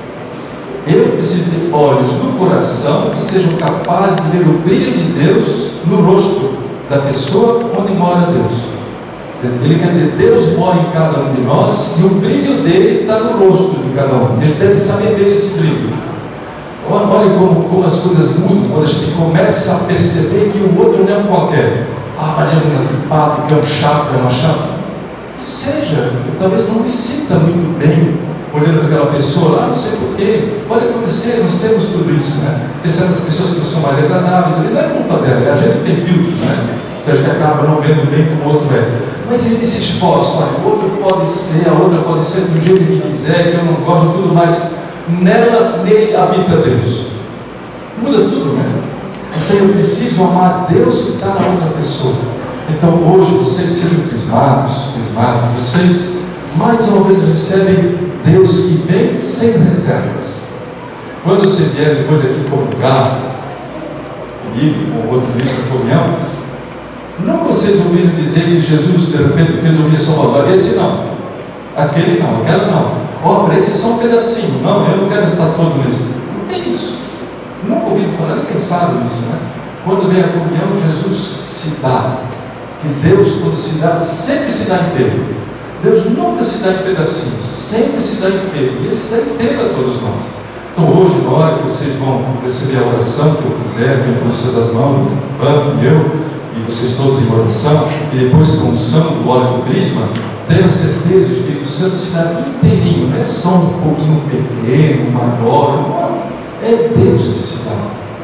Eu preciso ter olhos no coração que sejam capazes de ver o brilho de Deus no rosto da pessoa onde mora Deus. Ele quer dizer, Deus mora em cada um de nós e o brilho dele está no rosto de cada um. Ele deve saber ver esse brilho. Olha como, como as coisas mudam quando a gente começa a perceber que o outro não é um qualquer. Ah, mas é um antipado, que é um chato, é uma chata. Seja, eu talvez não me sinta muito bem olhando para aquela pessoa lá, não sei porquê. Pode acontecer, nós temos tudo isso, né? Tem certas pessoas que não são mais agradáveis, ali não é culpa dela, a gente tem filtros, né? Que a gente acaba não vendo bem como o outro é. Mas ele se esforça, olha, o outro pode ser, a outra pode ser do jeito que quiser, que eu não gosto, tudo, mas nela, nele habita Deus. Muda tudo, né? Então eu preciso amar Deus que está na outra pessoa. Então hoje vocês sejam crismados, crismados, vocês mais uma vez recebem Deus que vem sem reservas. Quando vocês vierem depois aqui comungar comigo, com outro ministro da comunhão, não vocês ouviram dizer que Jesus de repente fez ouvir só uma voz, esse não, aquele não, aquela não, ó, para esse é só um pedacinho, não, eu não quero estar todo nisso. Não tem isso. Nunca ouvi falar, nem pensado nisso, né? Quando vem a comunhão, Jesus se dá. E Deus, quando se dá, sempre se dá inteiro. Deus nunca se dá em pedacinhos, sempre se dá inteiro. E Ele se dá inteiro a todos nós. Então hoje, na hora que vocês vão receber a oração que eu fizer, com a posição das mãos, o Pano e eu, e vocês todos em oração, e depois com a unção do óleo do crisma, tenham certeza, o Espírito Santo se dá inteirinho, não é só um pouquinho pequeno, maior, não. É Deus que se dá.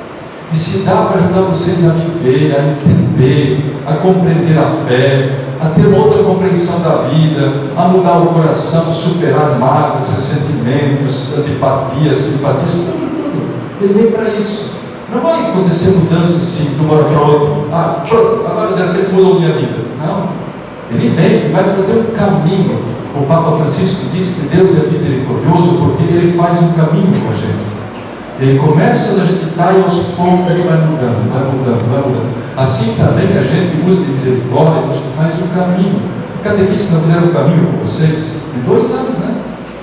E se dá para ajudar vocês a viver, a entender, a compreender a fé, a ter outra compreensão da vida, a mudar o coração, superar mágoas, ressentimentos, antipatias, simpatias, tudo, tudo. Ele vem para isso. Não vai acontecer mudança assim, de uma hora para outra. Ah, pronto, agora de repente mudou minha vida. Não. Ele vem e vai fazer um caminho. O Papa Francisco disse que Deus é misericordioso porque Ele faz um caminho com a gente. Ele começa a gente estar e aos poucos ele vai mudando, vai mudando, vai mudando. Assim também a gente usa de misericórdia, a gente faz um caminho. O catequista não fizeram um caminho com vocês? De dois anos, né?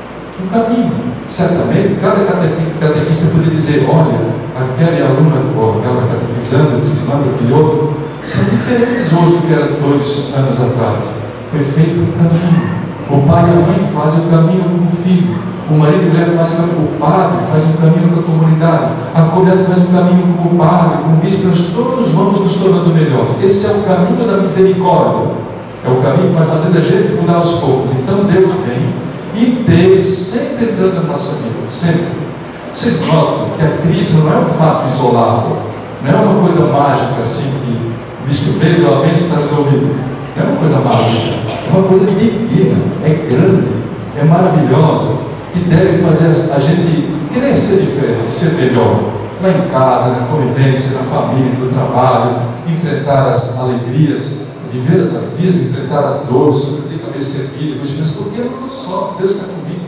Um caminho. Certamente, cada catequista poderia dizer, olha, aquela aluna, ou aquela catequizando, ensinando aquele outro, são diferentes hoje do que eram dois anos atrás. Foi feito um caminho. O pai e a mãe fazem o caminho com o filho. O marido e a mulher fazem o caminho, o padre faz um caminho com a comunidade, a comunidade faz um caminho com o padre, com o bispo, nós todos vamos nos tornando melhores. Esse é o caminho da misericórdia, é o caminho que vai fazer a gente mudar aos poucos. Então Deus vem inteiro, sempre entrando na nossa vida, sempre. Vocês notam que a crise não é um fato isolado, não é uma coisa mágica assim que o bispo veio, pela vez está resolvido. Não é uma coisa mágica, é uma coisa divina, é grande, é maravilhosa. Que deve fazer a gente crescer diferente, ser melhor, lá em casa, na convivência, na família, no trabalho, enfrentar as alegrias, viver as alegrias, enfrentar as dores, ter cabeça erguida, porque eu não só, Deus está comigo.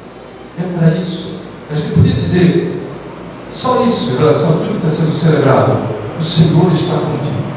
É para isso. A gente podia dizer só isso em relação a tudo que está sendo celebrado. O Senhor está contigo.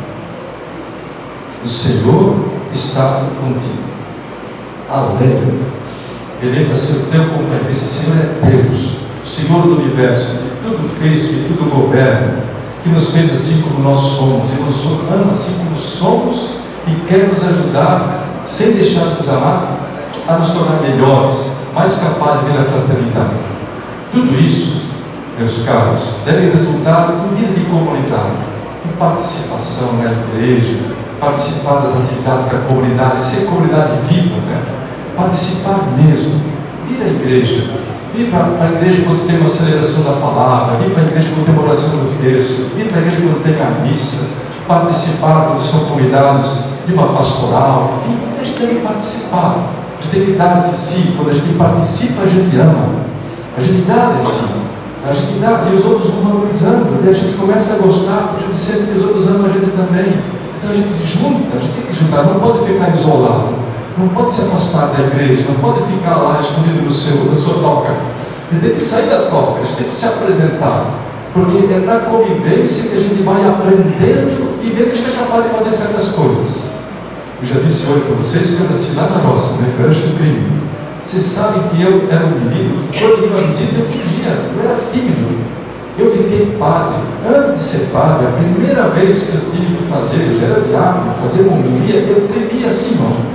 O Senhor está contigo. Aleluia. Ele entra seu tempo como ele disse, o Senhor é Deus, o Senhor do universo, que tudo fez, que tudo governa, que nos fez assim como nós somos, e nos ama assim como somos, e quer nos ajudar, sem deixar de nos amar, a nos tornar melhores, mais capazes de ver a fraternidade. Tudo isso, meus caros, deve resultar em vida de comunidade, em participação na igreja, participar das atividades da comunidade, ser comunidade viva, né? Participar mesmo, vir à igreja, vir para a igreja quando tem uma celebração da palavra, vir para a igreja quando tem uma oração do terço, vir para a igreja quando tem a missa, participar quando são convidados de uma pastoral, enfim, a gente tem que participar, a gente tem que dar de si, quando a gente participa a gente ama, a gente dá de si, a gente dá e os outros vão valorizando, e a gente começa a gostar, porque a gente sente que os outros amam a gente também, então a gente junta, a gente tem que juntar, não pode ficar isolado. Não pode se afastar da igreja, não pode ficar lá escondido no seu, na sua toca. Ele tem que sair da toca, a gente tem que se apresentar. Porque é na convivência que a gente vai aprendendo e vendo que a gente é capaz de fazer certas coisas. Eu já disse hoje para vocês que eu nasci lá na roça, né? Eu era crime. Vocês sabem que eu era um menino, quando eu ia visita eu fugia, eu era tímido. Eu fiquei padre. Antes de ser padre, a primeira vez que eu tive que fazer, eu já era diácono, fazer homilia, eu tremia assim, não.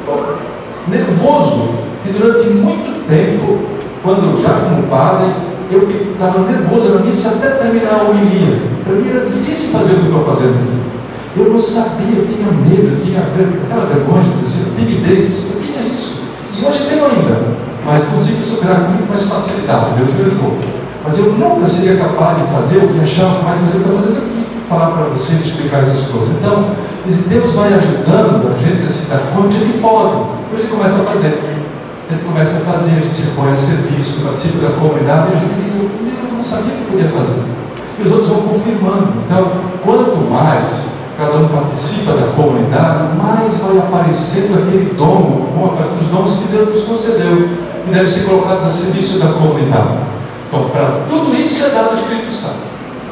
Nervoso, e durante muito tempo, quando já como padre, eu estava nervoso na missa até terminar a homilia. Para mim era difícil fazer o que eu estou fazendo aqui. Eu não sabia, eu tinha medo, eu tinha aquela vergonha, assim, timidez, eu tinha isso. E hoje tenho ainda, mas consigo superar com muito mais facilidade, Deus me perdoou. Mas eu nunca seria capaz de fazer o que achava que vai fazer o que eu estou fazendo aqui, falar para vocês, explicar essas coisas. Então, E Deus vai ajudando a gente a se dar conta de que pode. Depois a gente começa a fazer. A gente começa a fazer, a gente se põe a serviço, participa da comunidade, e a gente diz, eu não sabia que podia fazer. E os outros vão confirmando. Então, quanto mais cada um participa da comunidade, mais vai aparecendo aquele dom, os dons que Deus nos concedeu, e devem ser colocados a serviço da comunidade. Então, para tudo isso é dado o Espírito Santo.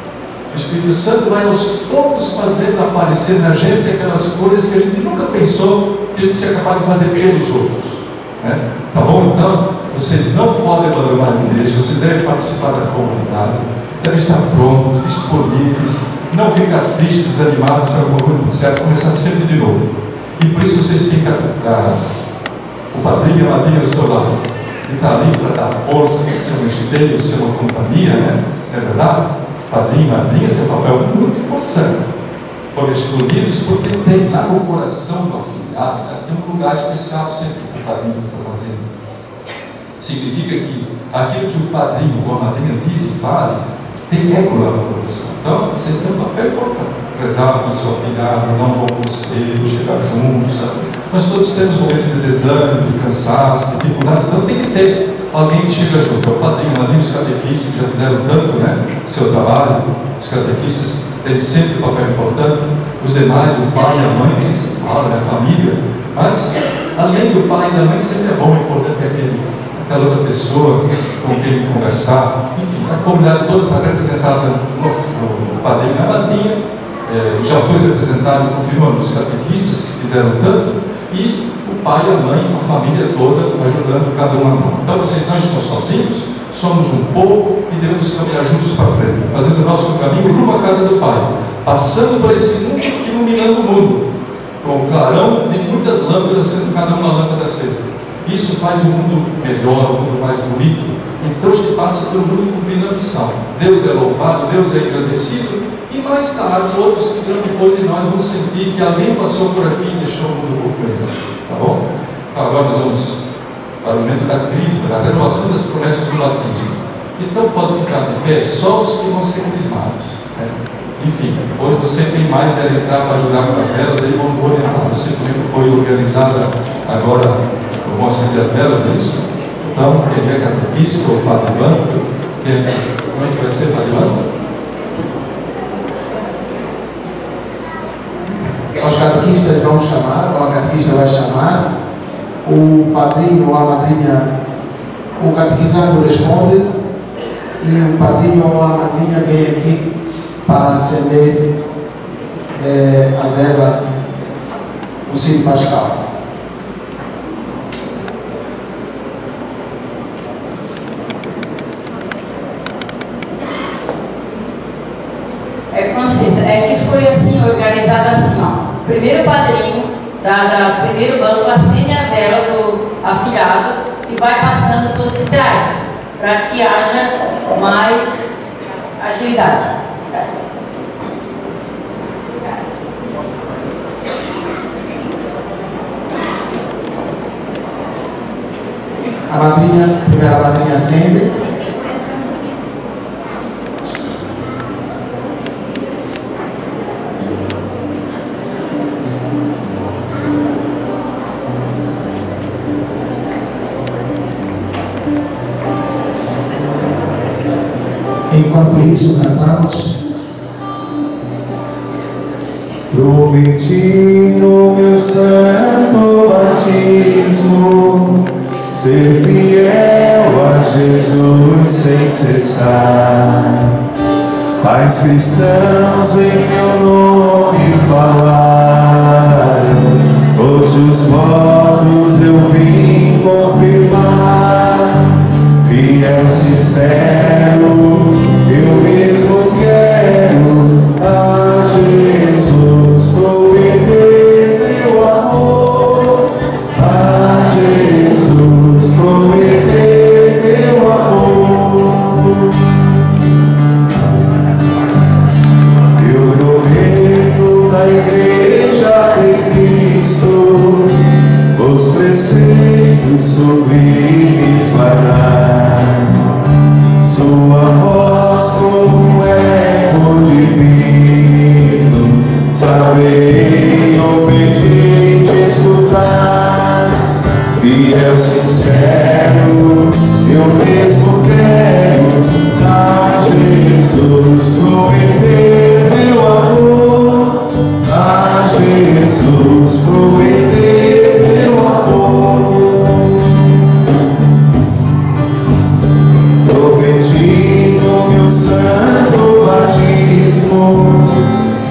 O Espírito Santo vai aos poucos fazendo aparecer na gente aquelas coisas que a gente nunca pensou que a gente seria capaz de fazer pelos outros. Né? Tá bom? Então, vocês não podem abandonar a igreja, vocês devem participar da comunidade, devem estar prontos, disponíveis, não ficar tristes, desanimados, se alguma coisa não certo, começar sempre de novo. E por isso vocês têm que a, o padrinho e a madrinha do seu lado. Ele está ali para dar força, para ser um esteio, ser uma companhia, né? É verdade? Padrinho e madrinha tem um papel muito importante. Foram escolhidos porque tem lá no coração do afilhado, né? Tem um lugar especial sempre para o padrinho e para a madrinha. Significa que aquilo que o padrinho ou a madrinha dizem e fazem tem eco lá no coração. Então, vocês têm um papel importante. Rezar com o seu afilhado, não com você, chegar juntos, sabe? Nós todos temos momentos de desânimo, de cansaço, de dificuldades, então tem que ter alguém que chega junto. É o padrinho, o madrinho, os catequistas que já fizeram tanto, né? O seu trabalho, os catequistas têm sempre um papel importante. Os demais, o pai e a mãe, quem se fala, né? A família. Mas, além do pai e da mãe, sempre é bom, é importante ter aquele, aquela outra pessoa com quem conversar. Enfim, a comunidade toda está representada no padrinho e na madrinha. É, já foi representado, confirmando, os catequistas que fizeram tanto, e o pai, a mãe, a família toda ajudando cada um a mão. Então vocês não estão sozinhos, somos um povo e devemos caminhar juntos para frente, fazendo o nosso caminho rumo à casa do Pai, passando por esse mundo iluminando o mundo, com o clarão de muitas lâmpadas, sendo cada uma lâmpada acesa. Isso faz o mundo melhor, o mundo mais bonito. Então a gente passa pelo mundo cumprindo a missão. Deus é louvado, Deus é agradecido. E mais tarde, outros que virão depois de nós vão sentir que alguém passou por aqui e deixou o mundo um pouco melhor. Tá bom? Então, agora nós vamos para o momento da crisma, da renovação das promessas do batismo. Então pode ficar de pé só os que vão ser crismados. Né? Enfim, hoje você tem mais de entrar para ajudar com as velas, aí vão orientar. Você também foi organizada agora, vão acender as velas nisso. Então, quem é catequista ou padre Banco, como é que vai ser padre Banco? Os catequistas vão chamar, ou a catequista vai chamar, o padrinho ou a madrinha, o catequizado responde, e o padrinho ou a madrinha vem aqui para acender é, a vela, o sino pascal. É, Francisca, é que foi assim, organizado assim, ó. Primeiro padrinho, da, da primeiro banco, acende a vela do afilhado e vai passando para os de trás, para que haja mais agilidade. A madrinha, a primeira madrinha acende. Enquanto isso, cantamos. Prometi no meu santo batismo ser fiel a Jesus sem cessar. Pais cristãos em meu nome falaram, hoje os votos eu vim confirmar. Fiel, sincero, eu mesmo quero a Jesus prometer meu amor, a Jesus prometer meu amor. Eu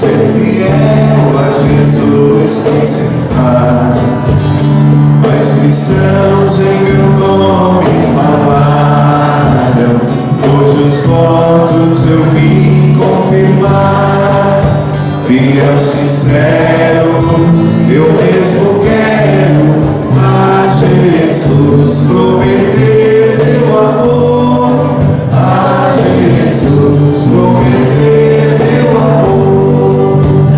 ser fiel a Jesus sem cessar. Mas cristãos em meu nome falaram, cujos votos eu vim confirmar. Fiel, sincero, eu mesmo quero a Jesus prometer meu amor, a Jesus prometer meu amor.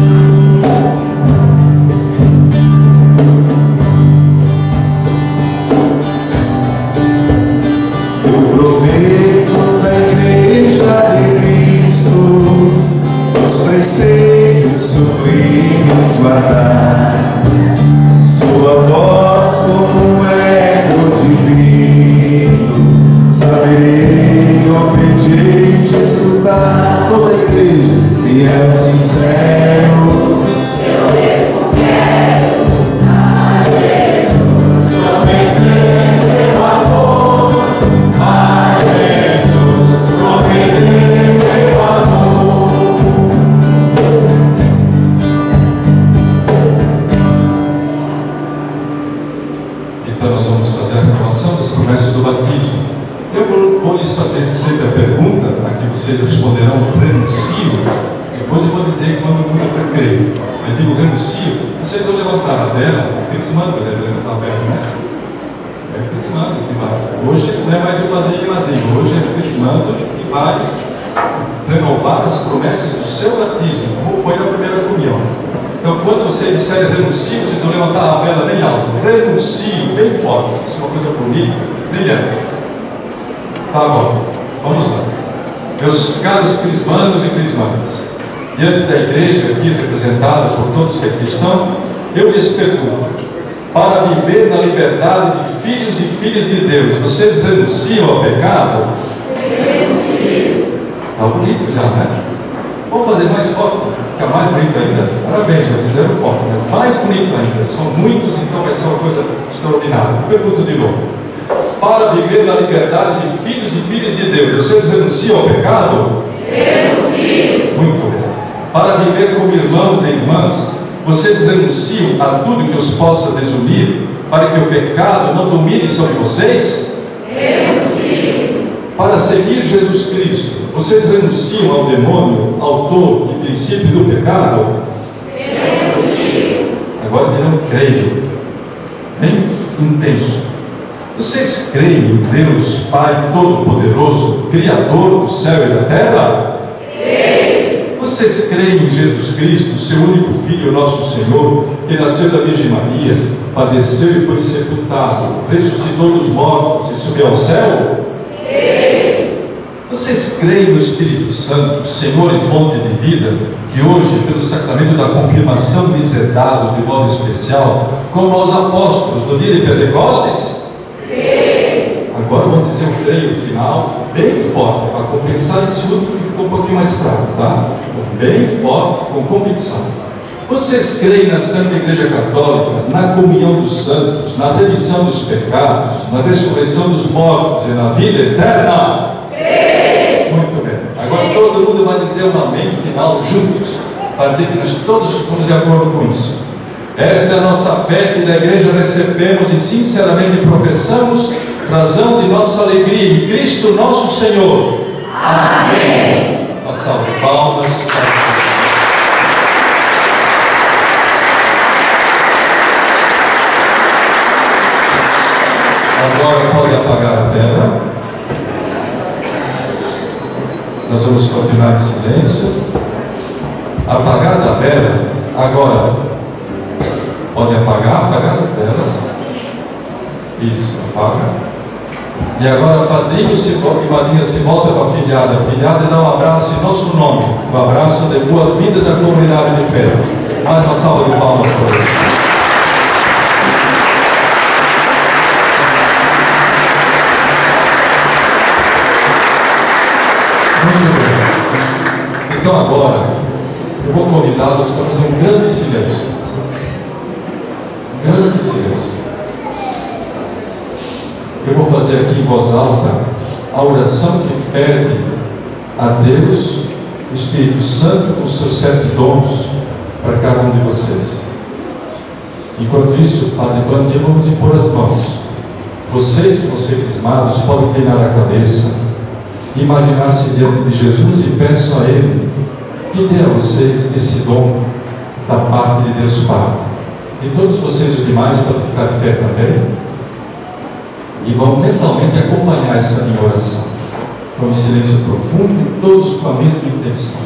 Eu prometo na igreja de Cristo os preceitos sublimes guardar. Sua voz como um eco divino, saberei obediente escutar. Toda a igreja, fiel, sincero, Eu mesmo quero a Jesus prometer meu amor, a Jesus prometer meu amor. Então nós vamos fazer a renovação das promessas do batismo. Eu vou, vou lhes fazer sempre a pergunta, a que vocês responderão renuncio. Depois eu vou dizer quando muda para crer. Mas digo renuncio, vocês vão levantar a vela, crismando, deve levantar a vela, né? É crismando que vai. Hoje não é mais o padrinho e madrinha, hoje é crismando que vai renovar as promessas do seu batismo, como foi na primeira comunhão. Então, quando você disser renuncio, vocês vão levantar a vela bem alto. Renuncio, bem forte. Isso é uma coisa bonita, brilhante. Tá bom, vamos lá. Meus caros crismandos e crismandas, diante da igreja aqui representada por todos que aqui estão, eu lhes pergunto: para viver na liberdade de filhos e filhas de Deus, vocês renunciam ao pecado? Renuncio. Está bonito já, né? Vamos fazer mais forte, ficar mais bonito ainda? Parabéns, já fizeram forte, mas mais bonito ainda. São muitos, então vai ser uma coisa extraordinária. Pergunto de novo: para viver na liberdade de filhos e filhas de Deus, vocês renunciam ao pecado? Renuncio. Muito bem. Para viver como irmãos e irmãs, vocês renunciam a tudo que os possa desunir, para que o pecado não domine sobre vocês? Renuncio. Para seguir Jesus Cristo, vocês renunciam ao demônio, autor e princípio do pecado? Renuncio. Agora dirão creio. Bem intenso. Vocês creem em Deus Pai Todo-Poderoso, Criador do céu e da terra? Creio. Vocês creem em Jesus Cristo, seu único Filho, nosso Senhor, que nasceu da Virgem Maria, padeceu e foi sepultado, ressuscitou dos mortos e subiu ao céu? Creio. Vocês creem no Espírito Santo, Senhor e fonte de vida, que hoje, pelo sacramento da confirmação, lhes é dado de modo especial, como aos apóstolos no dia de Pentecostes? Creio. Agora vamos dizer o creio final, bem forte, para compensar esse último que ficou um pouquinho mais fraco, tá? Bem forte, com convicção. Vocês creem na Santa Igreja Católica, na comunhão dos santos, na remissão dos pecados, na ressurreição dos mortos e na vida eterna? Creio. Muito bem. Agora todo mundo vai dizer um amém final juntos, para dizer que nós todos estamos de acordo com isso. Esta é a nossa fé que da igreja recebemos e sinceramente professamos, razão de nossa alegria em Cristo nosso Senhor. Amém. Uma salva de palmas. Agora pode apagar a vela. Nós vamos continuar em silêncio. Apagada a vela, agora pode apagar, apagar as velas. Isso, apaga. E agora padrinho se, e madrinha se volta para a filhada, a filhada e dá um abraço em nosso nome, um abraço de boas-vindas à comunidade de fé. Mais uma salva de palmas para eles. Muito bem. Então agora eu vou convidá-los para fazer um grande silêncio. Um grande silêncio. Eu vou fazer aqui em voz alta a oração que pede a Deus e Espírito Santo com seus sete dons para cada um de vocês. Enquanto isso, Padre Bandia, vamos impor as mãos. Vocês que vão ser crismados podem inclinar a cabeça, imaginar-se diante de Jesus e peçam a Ele que dê a vocês esse dom da parte de Deus Pai. E todos vocês, os demais, podem ficar de pé também e vão mentalmente acompanhar essa minha oração, com um silêncio profundo, todos com a mesma intenção.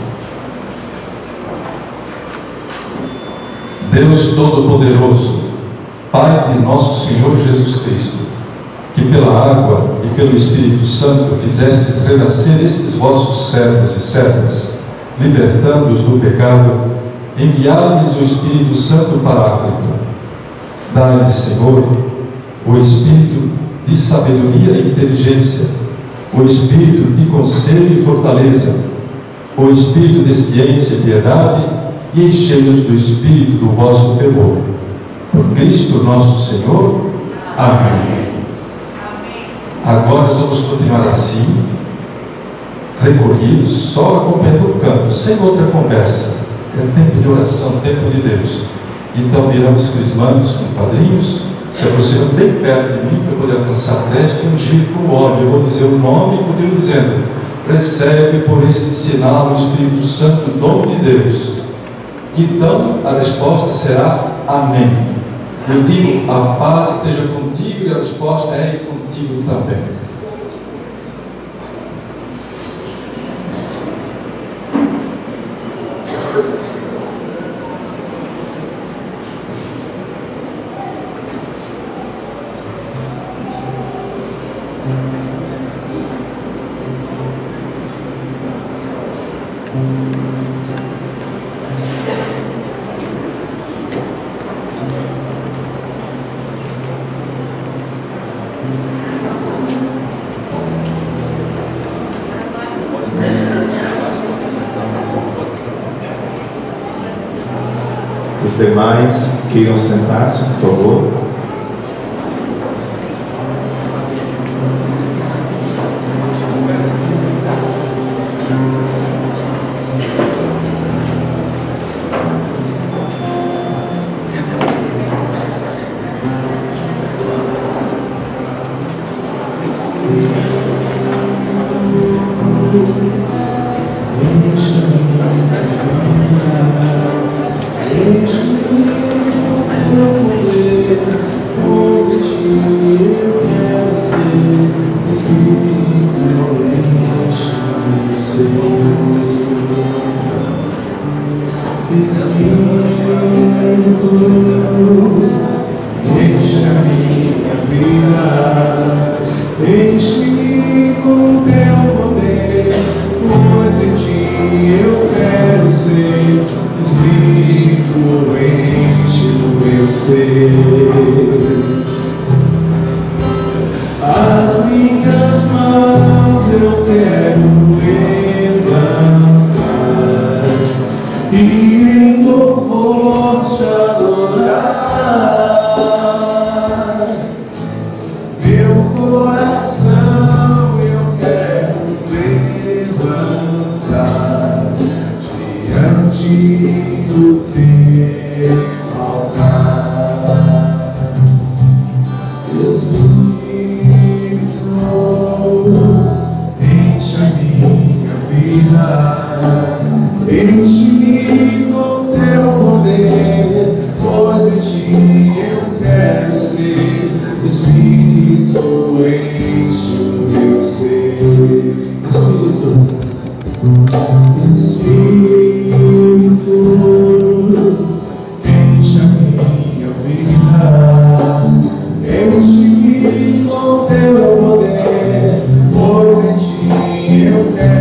Deus Todo-Poderoso, Pai de nosso Senhor Jesus Cristo, que pela água e pelo Espírito Santo fizestes renascer estes vossos servos e servas, libertando-os do pecado, enviai-lhes o Espírito Santo Paráclito. Dai-lhes, Senhor, o Espírito de sabedoria e inteligência, o Espírito de conselho e fortaleza, o Espírito de ciência e piedade, e enchei-nos do Espírito do vosso temor. Por Cristo nosso Senhor. Amém. Agora nós vamos continuar assim, recolhidos, só acompanhando o canto, sem outra conversa. É tempo de oração, tempo de Deus. Então viramos crismandos com padrinhos, se aproximam bem perto de mim para poder alcançar a testa e ungir com óleo. Eu vou dizer o nome e continuo dizendo: recebe por este sinal o Espírito Santo, dom de Deus. Então a resposta será amém. Eu digo: a paz esteja contigo, e a resposta é: e contigo também. Os demais queiram sentar-se, por favor.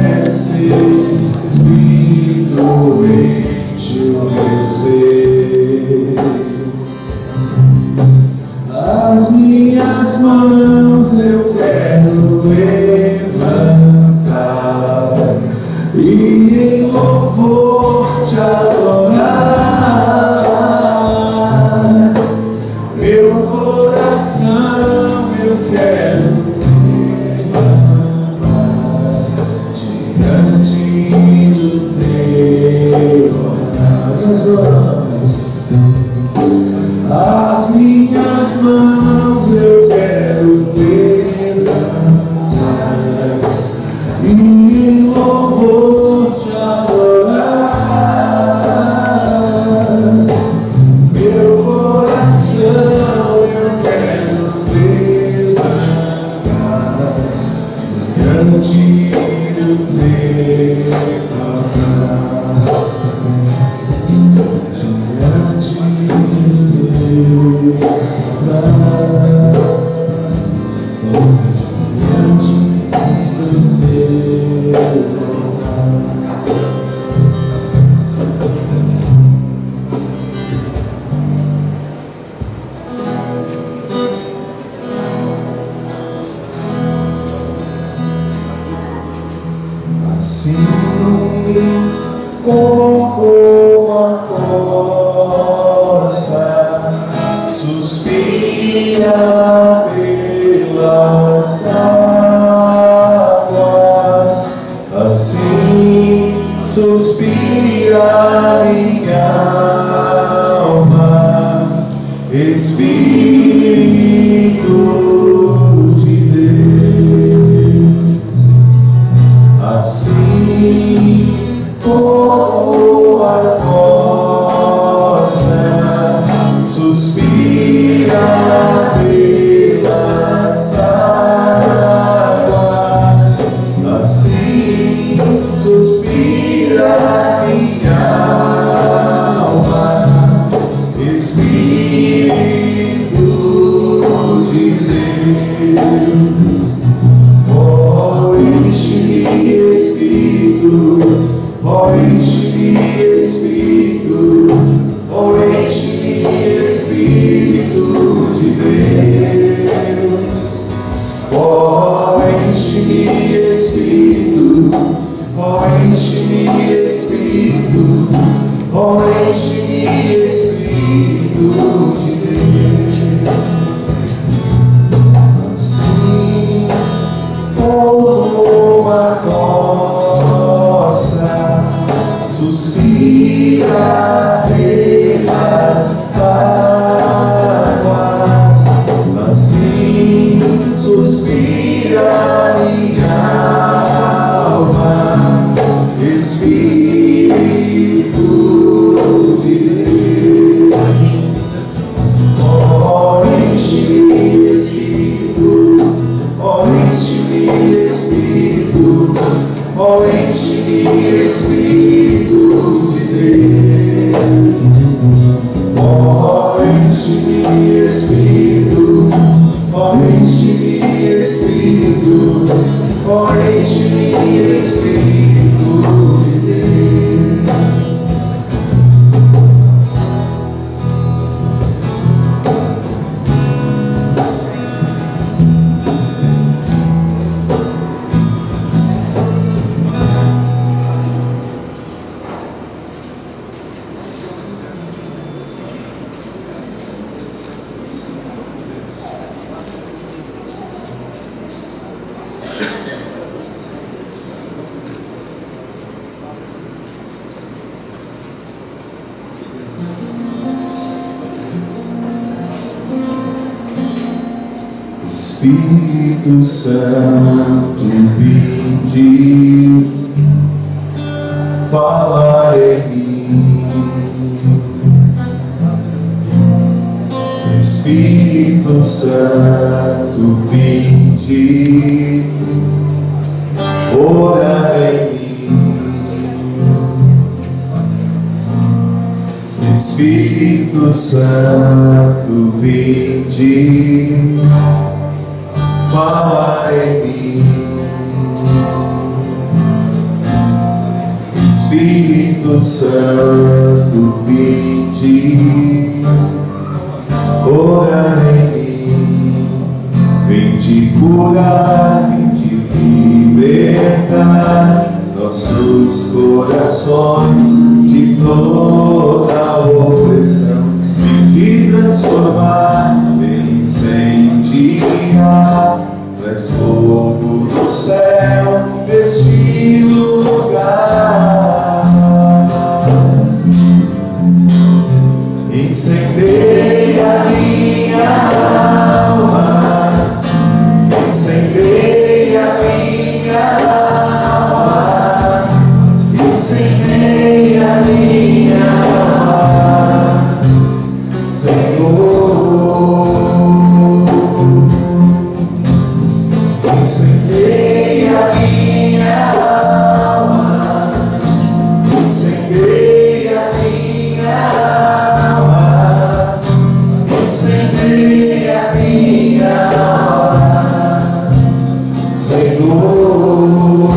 Espírito enche o meu ser. minha alma, Espírito de Deus, assim como a costa suspira pelas águas, assim suspira minha alma, Espírito de Deus. Oh, enche-me, Espírito, oh, enche-me, Espírito, oh, enche-me, Espírito de Deus. Oh, enche-me, Espírito, oh, enche-me, Espírito, oh, enche-me, Espírito de Deus. Assim como a costa suspira pelas águas, assim suspira minha alma, Espírito de Deus. Oh, enche-me, Espírito, oh, enche-me, Espírito, oh, enche-me, Espírito de Deus. Oh, enche-me, Espírito, oh, enche-me, Espírito, oh, enche-me, Espírito de Deus. Espírito Santo, vinde, fala em mim. Espírito Santo, vinde, ora em mim. Espírito Santo, vinde, fala em mim. Espírito Santo, vinde, ora em mim. Vinde curar, vinde libertar nossos corações de toda opressão. Vinde transformar, vem incendiar. Tu és fogo do céu neste lugar. Incendeia minha alma, incendeia minha alma, incendeia minha alma, Senhor. Incendeia minha alma, incendeia minha alma, incendeia minha alma, Senhor.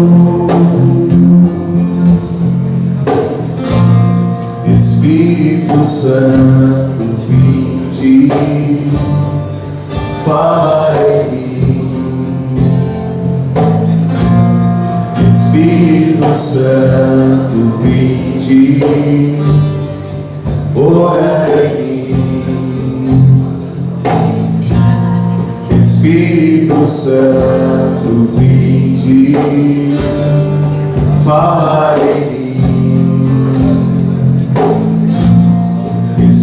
Espírito Santo, vinde, fala em mim. Espírito Santo, vinde, ora em mim. Espírito Santo, vinde, fala em mim.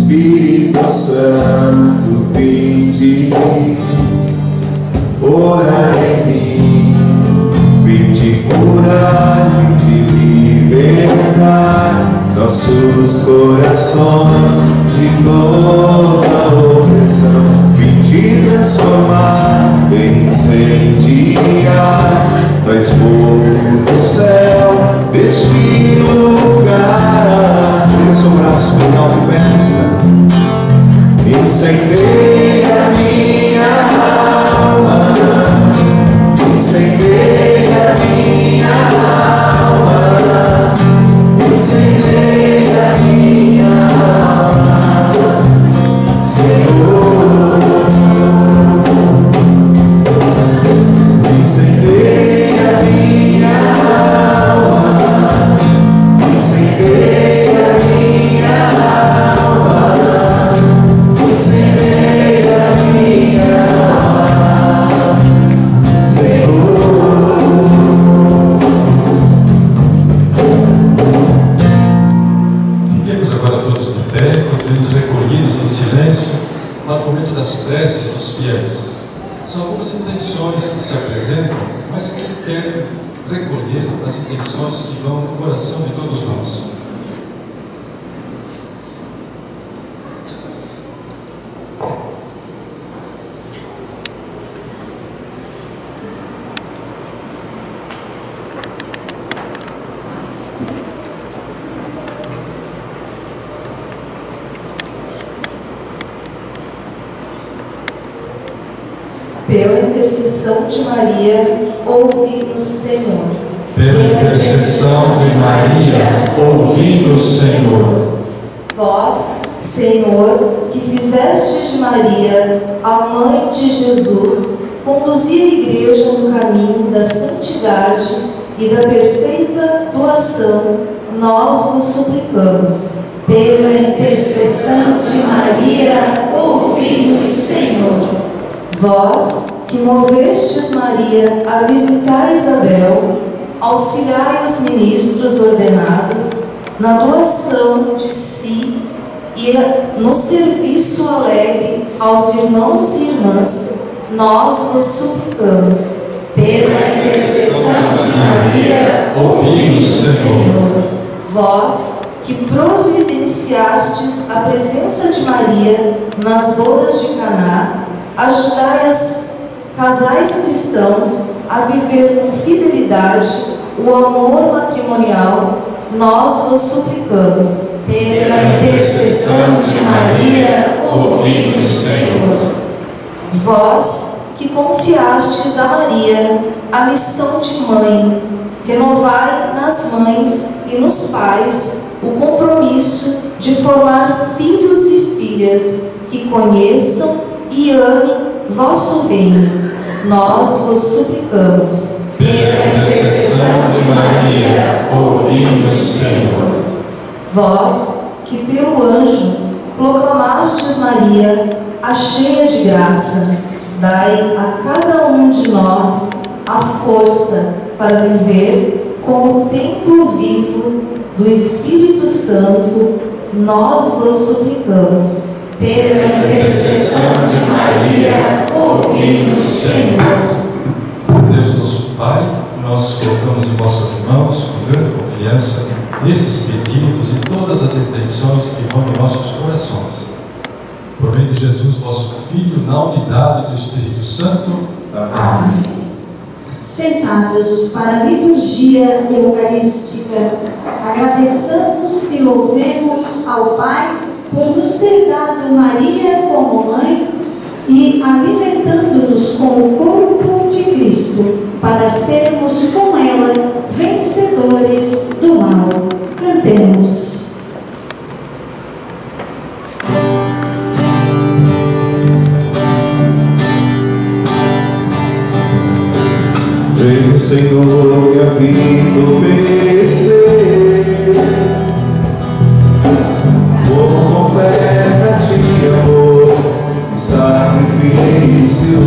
Espírito Santo, vinde, ora em mim, vinde curar, vinde libertar nossos corações de toda opressão, vinde transformar, incendiar, traz fogo do céu deste lugar. Tira seu braço bem alto e peça: incendeia minha alma, incendeia minha alma, incendeia minha alma, Senhor, incendeia minha alma, incendeia minha alma, incendeia minha alma, Senhor. Fiquemos agora todos de pé, continuemos recolhidos em silêncio para o momento das preces dos fiéis. São algumas intenções que se apresentam, mas que querem recolher as intenções que vão no coração de todos nós. Pela intercessão de Maria, ouvi-nos, Senhor. Pela intercessão de Maria, ouvi-nos, Senhor. Vós, Senhor, que fizeste de Maria a mãe de Jesus, conduzir a Igreja no caminho da santidade e da perfeita doação, nós vos suplicamos. Pela intercessão de Maria, ouvi-nos, Senhor. Vós, que movestes Maria a visitar Isabel, auxiliai os ministros ordenados na doação de si e no serviço alegre aos irmãos e irmãs, nós vos suplicamos. Pela intercessão de Maria, ouvi-nos, Senhor. Vós, que providenciastes a presença de Maria nas bodas de Caná, ajudai os casais cristãos a viver com fidelidade o amor matrimonial, nós vos suplicamos. Pela intercessão de Maria, ouvi-nos, Senhor. Vós, que confiastes a Maria a missão de mãe, renovai nas mães e nos pais o compromisso de formar filhos e filhas que conheçam e ame vosso reino, nós vos suplicamos. Pela intercessão de Maria, ouvi-nos, Senhor. Vós, que pelo anjo proclamastes Maria a cheia de graça, dai a cada um de nós a força para viver como templo vivo do Espírito Santo, nós vos suplicamos. Pela intercessão de Maria, ouvi-nos, Senhor. Deus nosso Pai, nós colocamos em vossas mãos, com grande confiança, esses pedidos e todas as intenções que vão em nossos corações. Por meio de Jesus, vosso Filho, na unidade do Espírito Santo. Amém. Sentados para a liturgia eucarística, agradeçamos e louvemos ao Pai por nos ter dado Maria como mãe e alimentando-nos com o corpo de Cristo, para sermos com ela vencedores do mal. Cantemos. Vem o Senhor e a vida oferecer, como oferta de amor, sacrifício.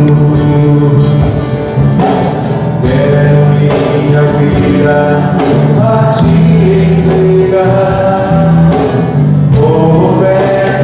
Quero minha vida a te entregar, como oferta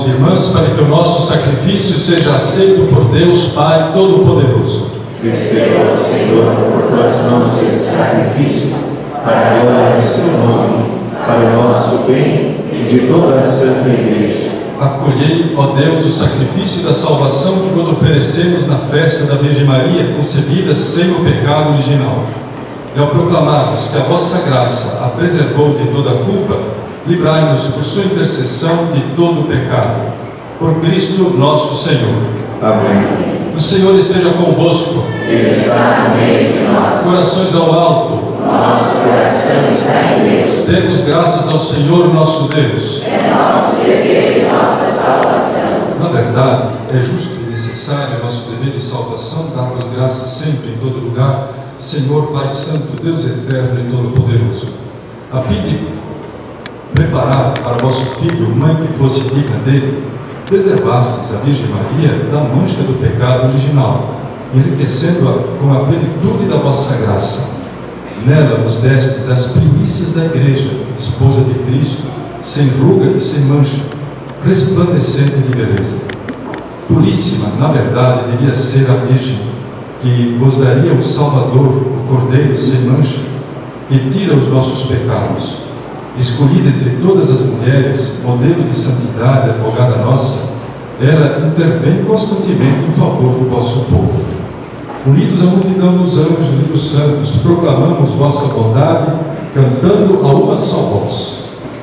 irmãos e irmãs, para que o nosso sacrifício seja aceito por Deus Pai Todo-Poderoso. Receba o Senhor por tuas mãos esse sacrifício, para a glória do seu nome, para o nosso bem e de toda a Santa Igreja. Acolhei, ó Deus, o sacrifício da salvação que vos oferecemos na festa da Virgem Maria, concebida sem o pecado original. E ao proclamarmos que a vossa graça a preservou de toda a culpa, livrai-nos por sua intercessão de todo o pecado. Por Cristo nosso Senhor. Amém. O Senhor esteja convosco. Ele está no meio de nós. Corações ao alto. Nosso coração está em Deus. Demos graças ao Senhor nosso Deus. É nosso dever e nossa salvação. Na verdade, é justo e necessário nosso dever de salvação darmos graças sempre em todo lugar, Senhor Pai Santo, Deus Eterno e Todo-Poderoso, a fim de preparar para vosso Filho, mãe que fosse digna dele, preservastes a Virgem Maria da mancha do pecado original, enriquecendo-a com a plenitude da vossa graça. Nela nos destes as primícias da Igreja, esposa de Cristo, sem ruga e sem mancha, resplandecente de beleza. Puríssima, na verdade, devia ser a Virgem, que vos daria o Salvador, o Cordeiro sem mancha, que tira os nossos pecados. Escolhida entre todas as mulheres, modelo de santidade, advogada nossa, ela intervém constantemente em favor do vosso povo. Unidos à multidão dos anjos e dos santos, proclamamos vossa bondade, cantando a uma só voz.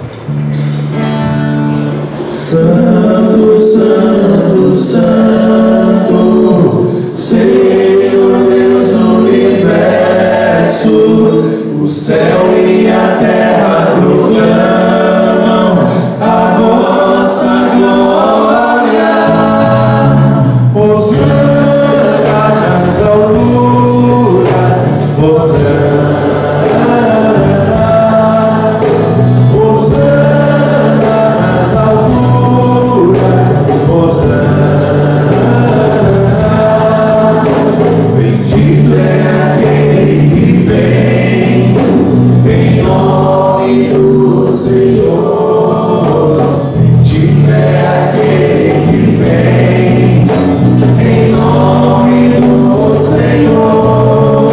Santo, Santo, Santo, Senhor Deus do universo, o céu e a terra proclamam a vossa glória. Hosana nas alturas, Hosana, Hosana nas alturas, Hosana. Bendito é aquele que vem em nome do Senhor. Bendito é aquele que vem em nome do Senhor.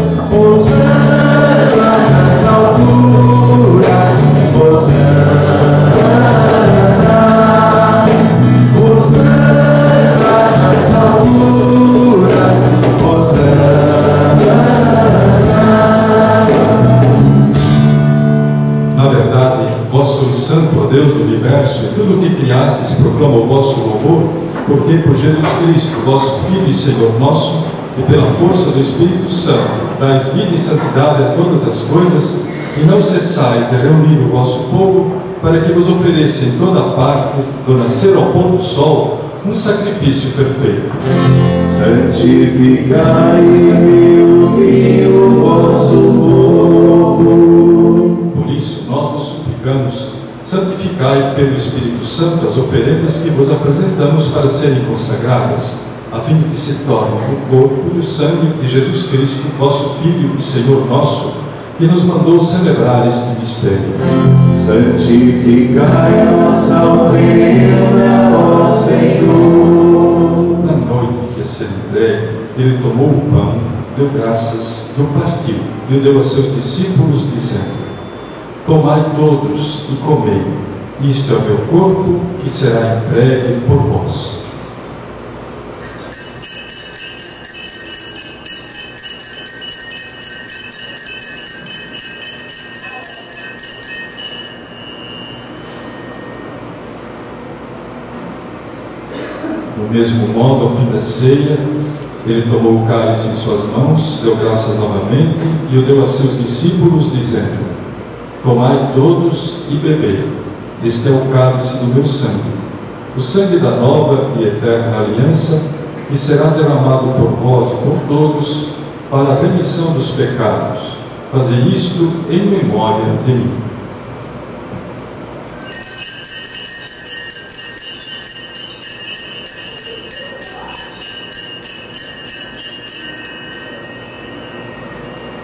Hosana nas alturas, Hosana, Hosana nas alturas, Hosana. Na verdade, vós sois santo, ó Deus do universo, e tudo o que criastes proclama o vosso louvor, porque por Jesus Cristo, vosso Filho e Senhor nosso, e pela força do Espírito Santo, dais vida e santidade a todas as coisas, e não cessais de reunir o vosso povo, para que vos ofereça em toda parte, do nascer ao pôr do sol, um sacrifício perfeito. Santificai e reuni o vosso povo. Por isso, nós vos suplicamos, santificai pelo Espírito Santo as oferendas que vos apresentamos para serem consagradas, a fim de que se tornem o corpo e o sangue de Jesus Cristo, vosso Filho e Senhor nosso, que nos mandou celebrar este mistério. Santificai a nossa oferenda, ó Senhor. Na noite que ia ser entregue, ele tomou o pão, deu graças, o partiu e o deu a seus discípulos, dizendo: tomai todos e comei, isto é o meu corpo, que será entregue por vós. Do mesmo modo, ao fim da ceia, ele tomou o cálice em suas mãos, deu graças novamente e o deu a seus discípulos, dizendo: tomai todos e bebei, este é o cálice do meu sangue, o sangue da nova e eterna aliança, que será derramado por vós e por todos para a remissão dos pecados. Fazei isto em memória de mim.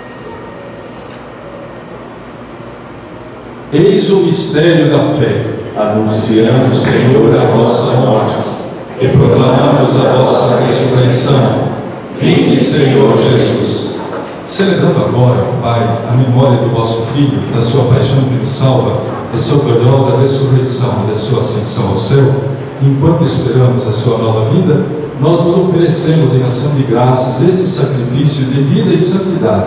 Eis o mistério da fé. anunciando, Senhor, a vossa morte e proclamamos a vossa ressurreição. Vinde, Senhor Jesus. Celebrando agora, Pai, a memória do vosso Filho, da sua paixão que nos salva, da sua gloriosa ressurreição e da sua ascensão ao céu, enquanto esperamos a sua nova vida, nós vos oferecemos em ação de graças este sacrifício de vida e santidade.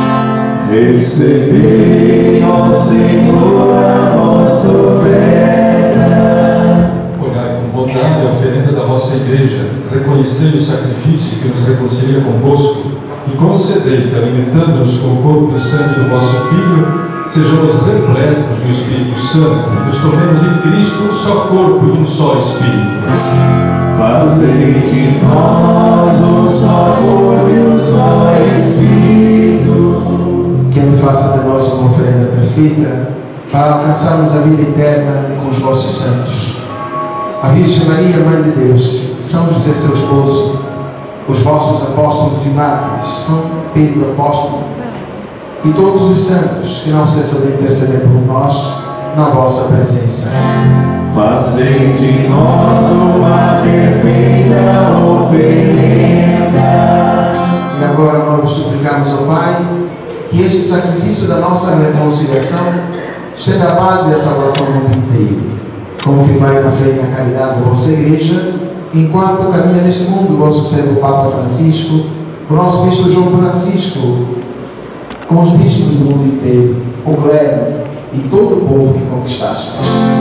Recebei, ó Senhor, a nossa oferta. Olhai com bondade a oferenda da vossa Igreja, reconhecei o sacrifício que nos reconcilia convosco e concedei que, alimentando-nos com o corpo e o sangue do vosso Filho, sejamos repletos do Espírito Santo, nos tornemos em Cristo um só corpo e um só Espírito. Fazei de nós um só corpo e um só Espírito. Que Ele faça de nós uma oferenda perfeita para alcançarmos a vida eterna com os vossos santos. A Virgem Maria, Mãe de Deus, São José, seu esposo, os vossos apóstolos e mártires, São Pedro, apóstolo, e todos os santos que não cessam de interceder por nós na vossa presença. Fazei de nós uma perfeita oferenda. E agora nós suplicamos ao Pai que este sacrifício da nossa reconciliação esteja a paz e a salvação no mundo inteiro. Confirmai na fé e na caridade da vossa Igreja, enquanto caminha neste mundo o vosso servo Papa Francisco, o nosso Bispo João Francisco, com os bispos do mundo inteiro, o clero e todo o povo que conquistaste.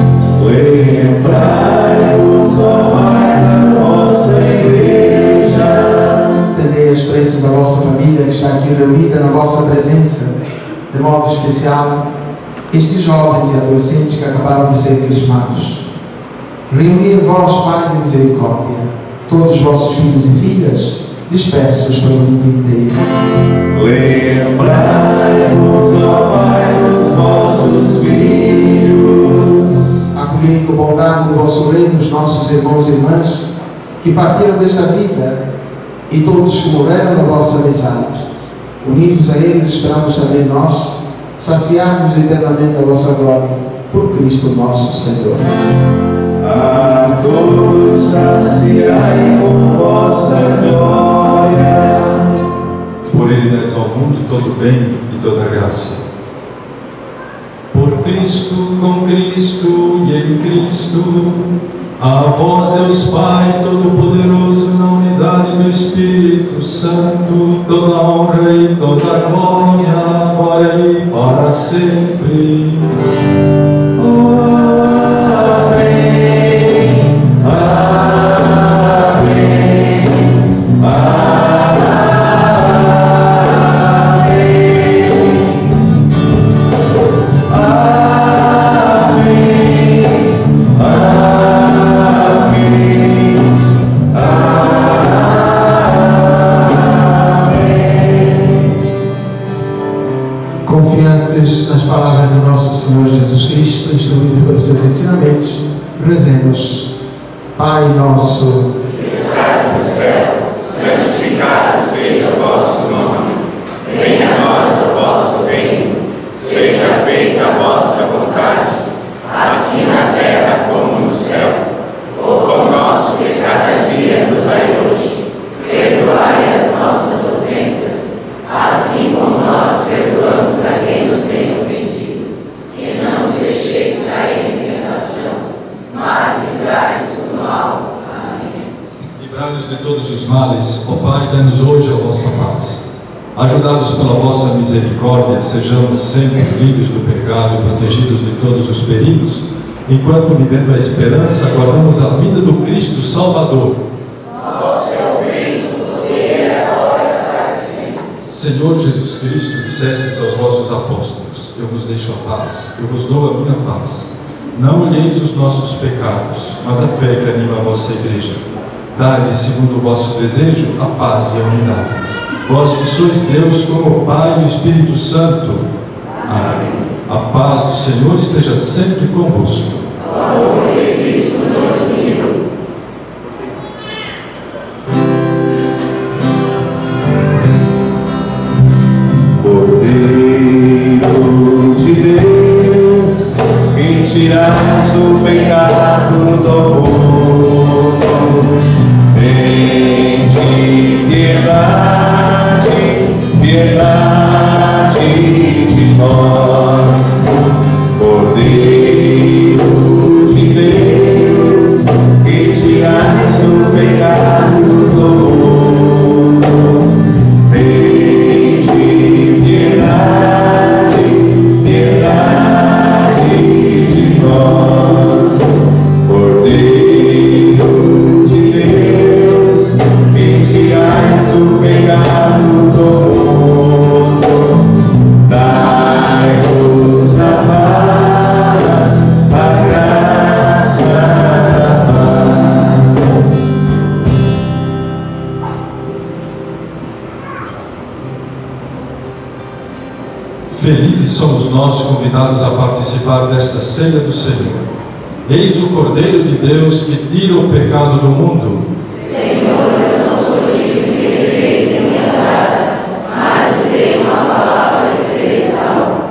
Lembrai-vos, ó Pai, da vossa Igreja. Atendei as preces da vossa família que está aqui reunida na vossa presença, de modo especial estes jovens e adolescentes que acabaram de ser crismados. Reuni em vós, Pai de misericórdia, todos os vossos filhos e filhas, dispersos pelo mundo inteiro. Lembrai-vos, ó Pai, dos vossos filhos. Acolhei com bondade no vosso reino os nossos irmãos e irmãs que partiram desta vida e todos que morreram na vossa amizade. Unidos a eles, esperamos também nós saciarmos eternamente a vossa glória por Cristo nosso Senhor. A todos saciai com vossa glória. Por ele dais ao mundo todo bem e toda graça. Por Cristo, com Cristo e em Cristo, a vós, Deus Pai Todo-Poderoso, na unidade do Espírito Santo, toda honra e toda glória, agora e para sempre. Nas palavras do nosso Senhor Jesus Cristo, instruído pelos seus ensinamentos, rezemos: Pai nosso, que estás no céu, santificado seja o vosso nome. Venha a nós o vosso reino. Seja feita a vossa vontade, assim na terra como no céu. O pão nosso de cada dia nos dai hoje. Perdoai as nossas ofensas, assim como nós perdoamos a quem nos tem ofendido. E não nos deixeis cair em tentação, mas livrai-nos do mal. Amém. Livrai-nos de todos os males, ó Pai, dai-nos hoje a vossa paz. Ajudados pela vossa misericórdia, sejamos sempre livres do pecado e protegidos de todos os perigos, enquanto, vivendo a esperança, aguardamos a vinda do Cristo Salvador. Vosso é o reino, o poder, a glória para sempre. Senhor Jesus Cristo, dissestes aos vossos apóstolos: eu vos deixo a paz, eu vos dou a minha paz. Não olheis os nossos pecados, mas a fé que anima a vossa Igreja. Dai-lhe, segundo o vosso desejo, a paz e a unidade. Vós que sois Deus como o Pai e o Espírito Santo. Amém. A paz do Senhor esteja sempre convosco. O amor de Cristo nos uniu. Cordeiro de Deus, quem tirais o pecado somos nós convidados a participar desta ceia do Senhor. Eis o Cordeiro de Deus que tira o pecado do mundo. Senhor, eu não sou digno de que entreis em minha morada, mas dizei uma palavra e serei salvo.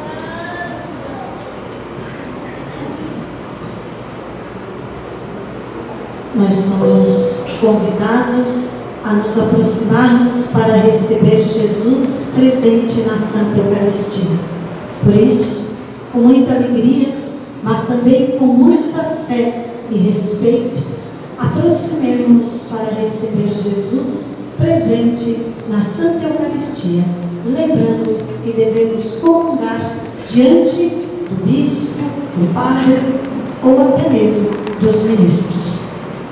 Nós somos convidados a nos aproximarmos para receber Jesus presente na Santa Eucaristia. Por isso, com muita alegria, mas também com muita fé e respeito, aproximemos-nos para receber Jesus presente na Santa Eucaristia, lembrando que devemos comungar diante do bispo, do padre ou até mesmo dos ministros.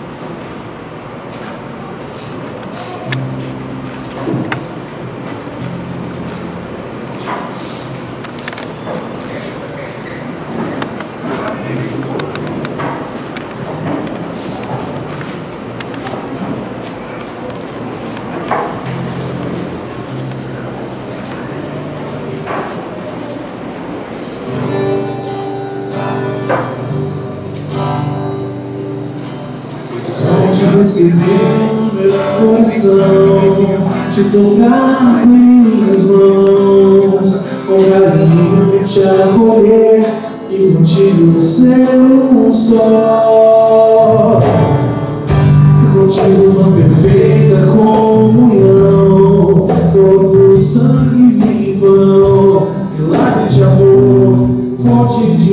Receber meu coração, te tocar em minhas mãos, com carinho te acolher e contigo ser um só. Contigo uma perfeita comunhão, corpo, sangue vivão, milagre de amor, fonte de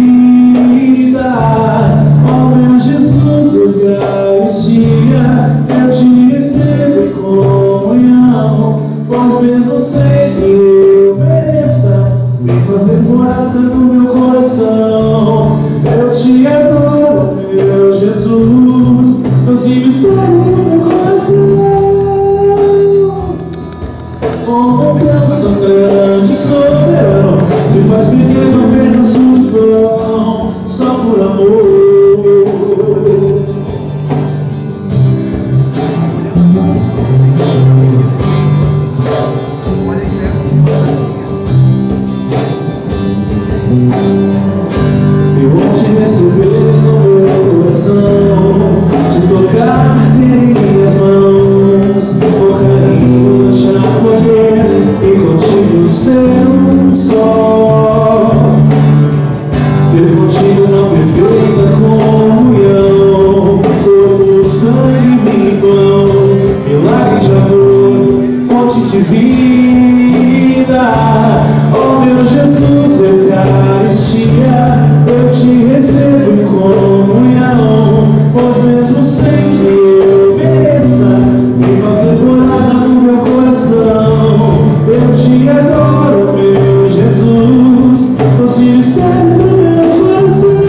vida. Ó meu Jesus, Eucaristia, eu te recebo em comunhão, pois mesmo sem que eu mereça, vem fazer morada no meu coração. Eu te adoro, meu Jesus, Deus e mistério no meu coração. Oh Deus tão grande, soberano, te faz pequeno pedaço de pão, só por amor. Eu vou te receber no meu coração, te tocar em minhas mãos, com carinho te acolher e contigo ser um só. Ter contigo uma perfeita comunhão, corpo, sangue vivão, milagre de amor, fonte de vida. Oh meu Jesus, Eucaristia, eu te recebo em comunhão, pois mesmo sem que eu mereça, vem fazer morada no meu coração. Eu te adoro, meu Jesus, doce mistério no meu coração.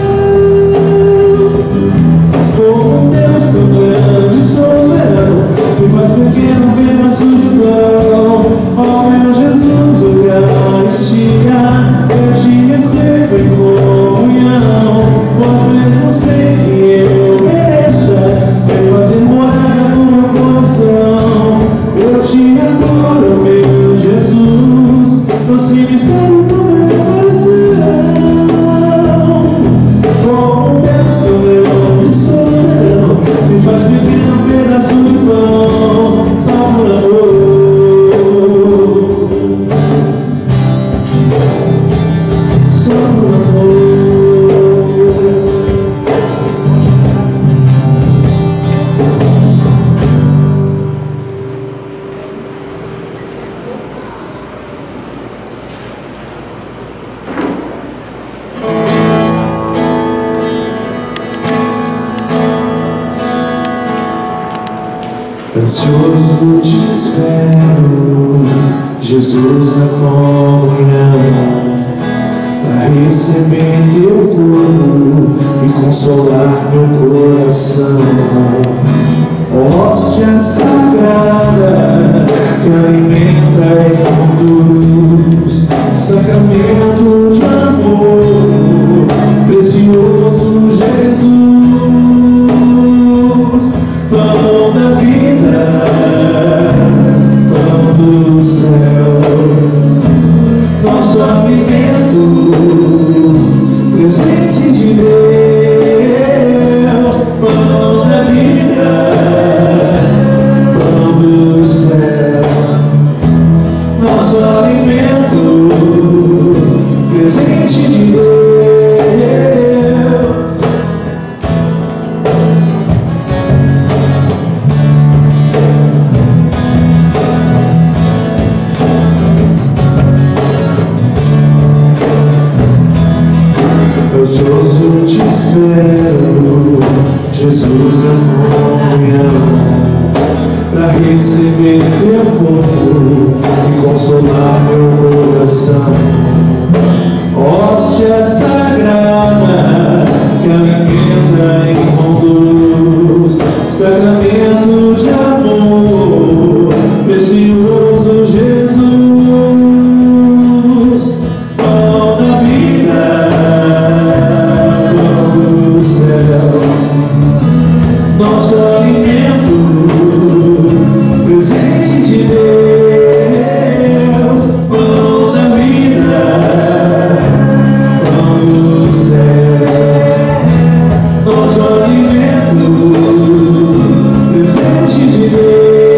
Como Deus tão grande e soberano, me faz pequeno pedaço de pão. Oh meu Jesus, Eucaristia, eu te recebo em comunhão, pois mesmo sem que eu mereça, vem fazer morada no meu coração. Eu te adoro, meu Jesus, doce mistério no meu coração. Como Deus tão grande e soberano, me faz pequeno pedaço de pão, só por amor. Ansioso te espero, Jesus na comunhão, para receber teu corpo e consolar meu coração. Hóstia sagrada que alimenta e conduz, sacramento de amor, precioso Jesus, pão da vida, pão do céu, nosso alimento. presente de Deus. Ansioso te espero, Jesus na minha mão, pra receber teu corpo e consolar meu coração. Hóstia sagrada que alimenta e conduz, sacramento de amor, precioso Jesus, pão da vida, pão do céu, nosso alimento, presente de Deus, pão da vida, pão do céu, nosso alimento, presente de Deus.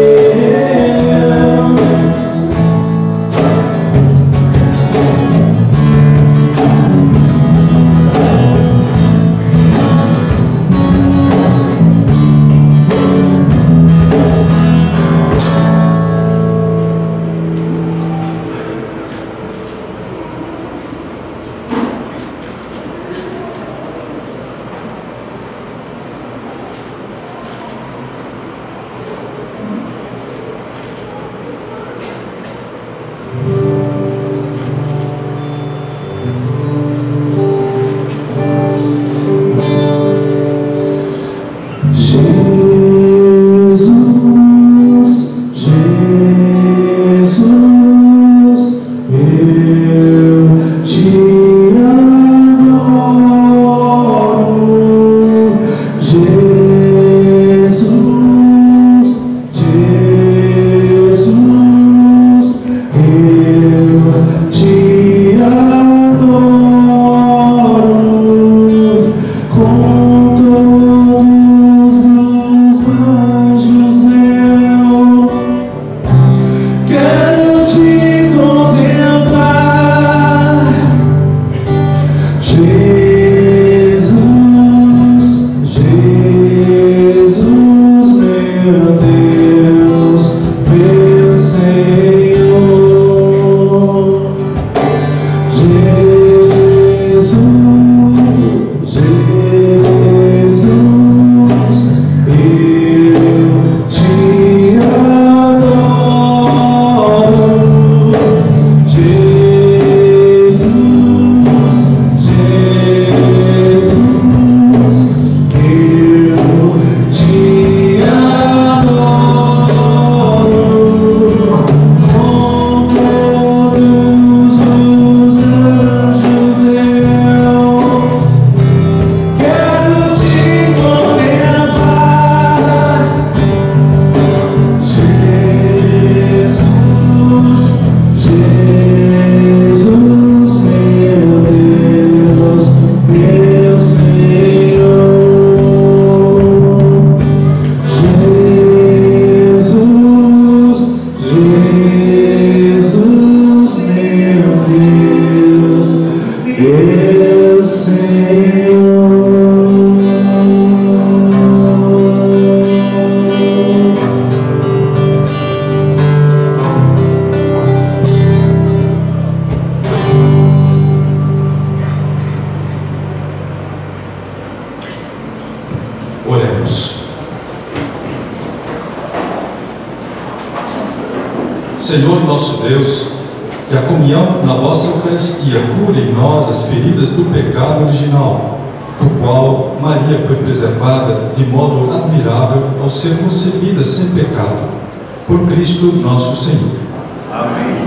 Senhor nosso Deus, que a comunhão na vossa Eucaristia cure em nós as feridas do pecado original, do qual Maria foi preservada de modo admirável ao ser concebida sem pecado, por Cristo nosso Senhor. Amém.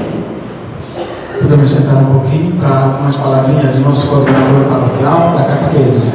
Podemos sentar um pouquinho para umas palavrinhas do nosso coordenador paroquial da catequese.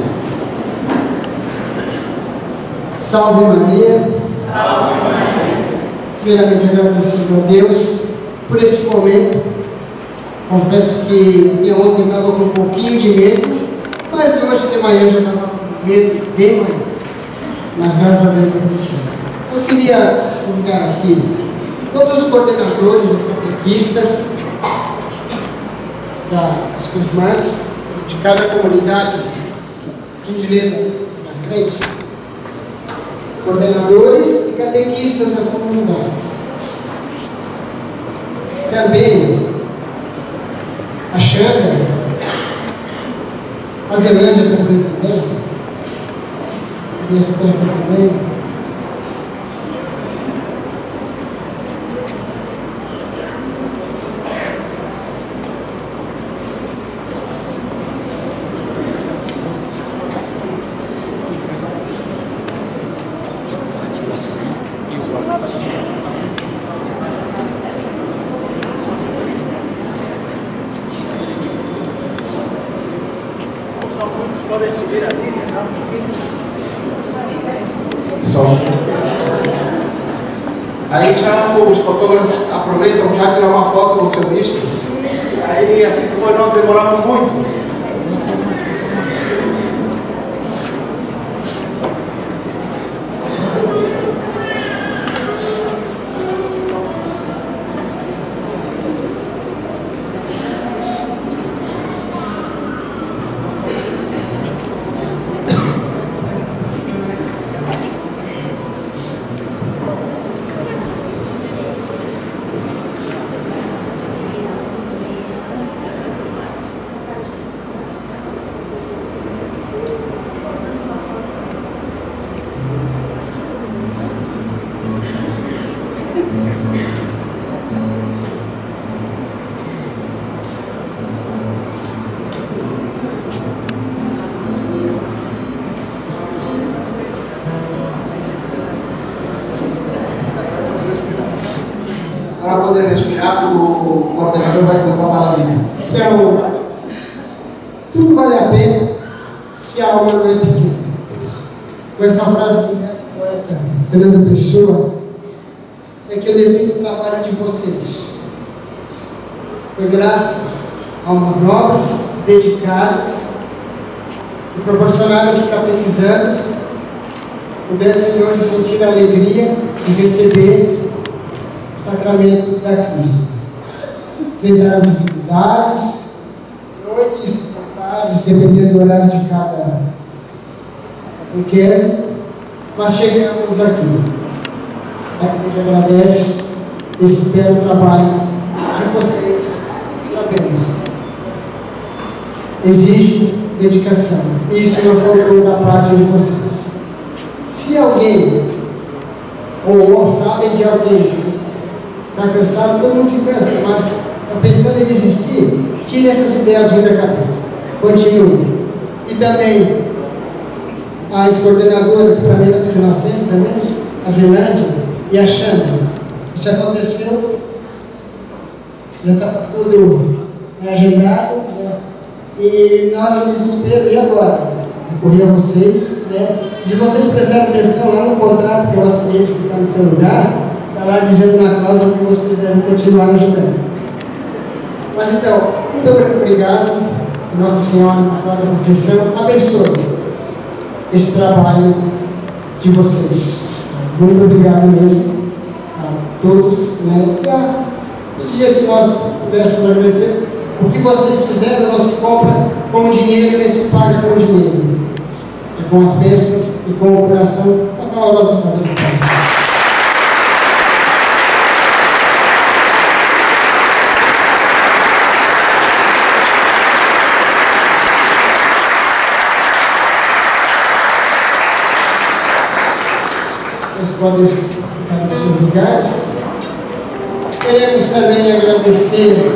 Salve Maria. Salve Maria. Primeiramente agradecido a Deus por este momento. Confesso que eu ontem estava com um pouquinho de medo, mas hoje de manhã já estava com medo bem maior. Mas graças a Deus eu Eu queria convidar aqui todos os coordenadores, os catequistas, da, dos crismanos, de cada comunidade, gentileza na frente, coordenadores e catequistas das comunidades. Também a Xanda, a Zelândia também, também, nesse tempo também. Podem subir ali, já. Pessoal, aí já os fotógrafos aproveitam já tirar uma foto do seu bispo. Aí assim como não demoramos muito. Para poder respirar, o coordenador vai dizer uma palavrinha. Então, tudo vale a pena se a alma não é pequena. Com essa frase do poeta Fernando Pessoa, é que eu defino o trabalho de vocês. Foi graças a almas nobres, dedicadas, que proporcionaram que catequizandos pudessem hoje sentir a alegria de receber o sacramento da Cristo. Enfrentar as dificuldades, noites, tardes, dependendo do horário de cada catequese, mas chegamos aqui. A igreja agradece esse belo trabalho de vocês, sabemos. Exige dedicação. Isso não faltou da parte de vocês. Se alguém, ou sabem de alguém, está cansado, todo mundo se cansa, mas está pensando em desistir, tire essas ideias ruins da cabeça. Continue. E também, a ex-coordenadora, que para mim é continua sendo também, a Zelândia e a Xanda. Isso aconteceu, já estava tudo agendado, né? E na hora do desespero, e agora? Recorri a vocês, né? Se vocês prestarem atenção lá no contrato que eu assinei de ficar no seu lugar, está lá dizendo na cláusula que vocês devem continuar ajudando. Mas então, muito obrigado, Nossa Senhora, na Praça da Conceição, abençoe esse trabalho de vocês. Muito obrigado mesmo a todos, né? E a dia que nós pudéssemos agradecer, o que vocês fizeram não se compra com dinheiro, nem se paga com dinheiro. É com as bênçãos e com o coração, para a nossa família. Vocês podem ficar nos seus lugares. Queremos também agradecer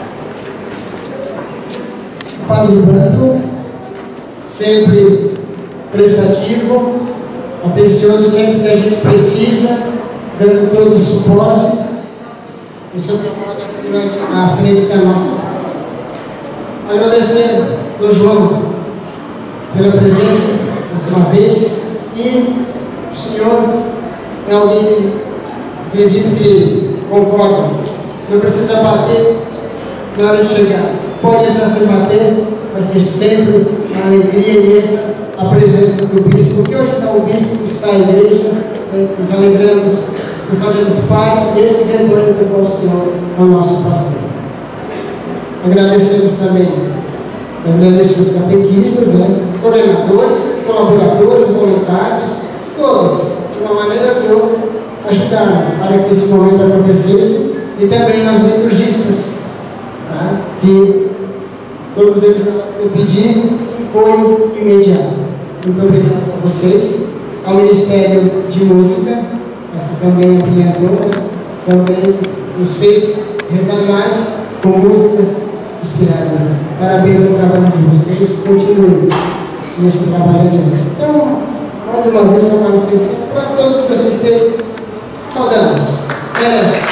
ao Padre Branco, sempre prestativo, atencioso sempre que a gente precisa, dando todo o suporte, o seu trabalho à frente da nossa casa. Agradecer ao João pela presença mais uma vez e o senhor é alguém que acredito que concorda. Não precisa bater na hora de chegar. Pode entrar sem bater, vai ser sempre uma alegria imensa a presença do bispo, porque hoje está o bispo que está à igreja, né, nos alegramos e fazemos parte desse rebanho do qual o Senhor é o nosso pastor. Agradecemos também, agradecemos os catequistas, né, os coordenadores, colaboradores, voluntários, todos, de uma maneira ou de outra, ajudaram para que esse momento acontecesse, e também aos liturgistas, tá, que todos eles pedimos e foi imediato. Muito obrigado a vocês, ao Ministério de Música, que também ampliou, também nos fez rezar mais com músicas inspiradas. Parabéns ao trabalho de vocês, continuem nesse trabalho adiante. Então, mais uma vez, só para vocês, para todos que eu citei, saudamos. É.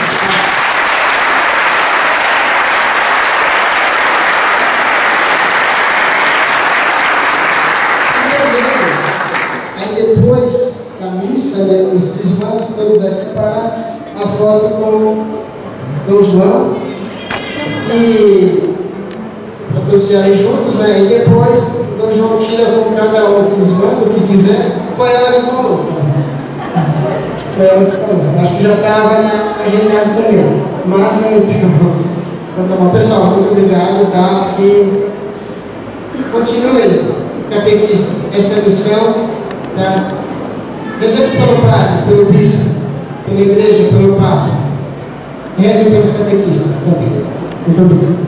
Depois da missa, né, nós vamos todos aqui para a foto com Dom João e para todos estarem juntos, né? E depois Dom João tira com cada um dos bandos, o que quiser. Foi ela que falou. Foi ela que falou. Acho que já estava agendado também, mas não ficou. Então tá bom, pessoal, muito obrigado, tá? E continue, catequistas, essa missão. Tá? Rezemos pelo padre, pelo bispo, pela igreja, pelo papa. Rezem pelos catequistas também. Muito obrigado.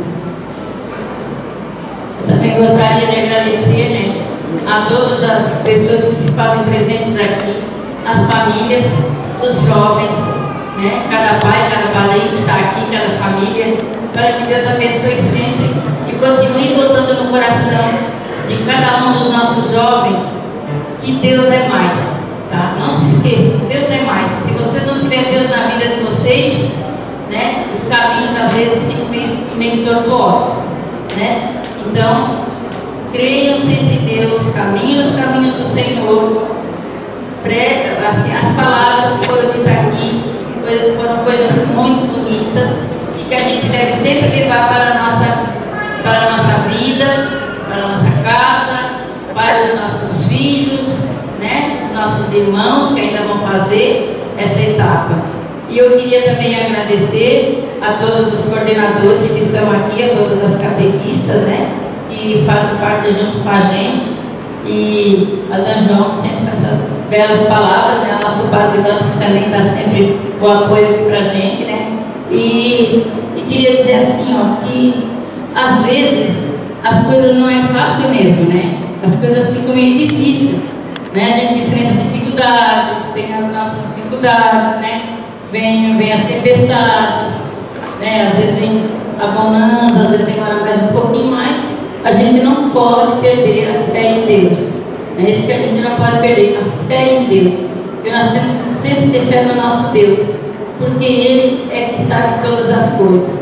Eu também gostaria de agradecer, né, a todas as pessoas que se fazem presentes aqui, as famílias, os jovens, né, cada pai, cada padrinho que está aqui, cada família, para que Deus abençoe sempre e continue botando no coração de cada um dos nossos jovens que Deus é mais, tá? Não se esqueçam, Deus é mais. Se vocês não tiverem Deus na vida de vocês, né, os caminhos às vezes ficam meio, meio tortuosos, né? Então, creiam sempre em Deus, caminhem nos caminhos do Senhor. Pré, assim, as palavras que foram ditas aqui foram coisas muito bonitas e que a gente deve sempre levar para a nossa, para a nossa vida, para a nossa casa, para os nossos filhos, né, os nossos irmãos que ainda vão fazer essa etapa. E eu queria também agradecer a todos os coordenadores que estão aqui, a todas as catequistas, né, que fazem parte junto com a gente, e a Dan João sempre com essas belas palavras, né, o nosso Padre Vanto que também dá sempre o apoio aqui pra gente, né, e, e queria dizer assim, ó, que às vezes as coisas não é fácil mesmo, né? As coisas ficam meio difíceis, né? A gente enfrenta dificuldades, tem as nossas dificuldades, né? Vem, vem as tempestades, né? Às vezes vem a bonança, às vezes demora mais um pouquinho mais. A gente não pode perder a fé em Deus. É isso que a gente não pode perder, a fé em Deus. Porque nós temos que sempre ter fé no nosso Deus, porque Ele é que sabe todas as coisas.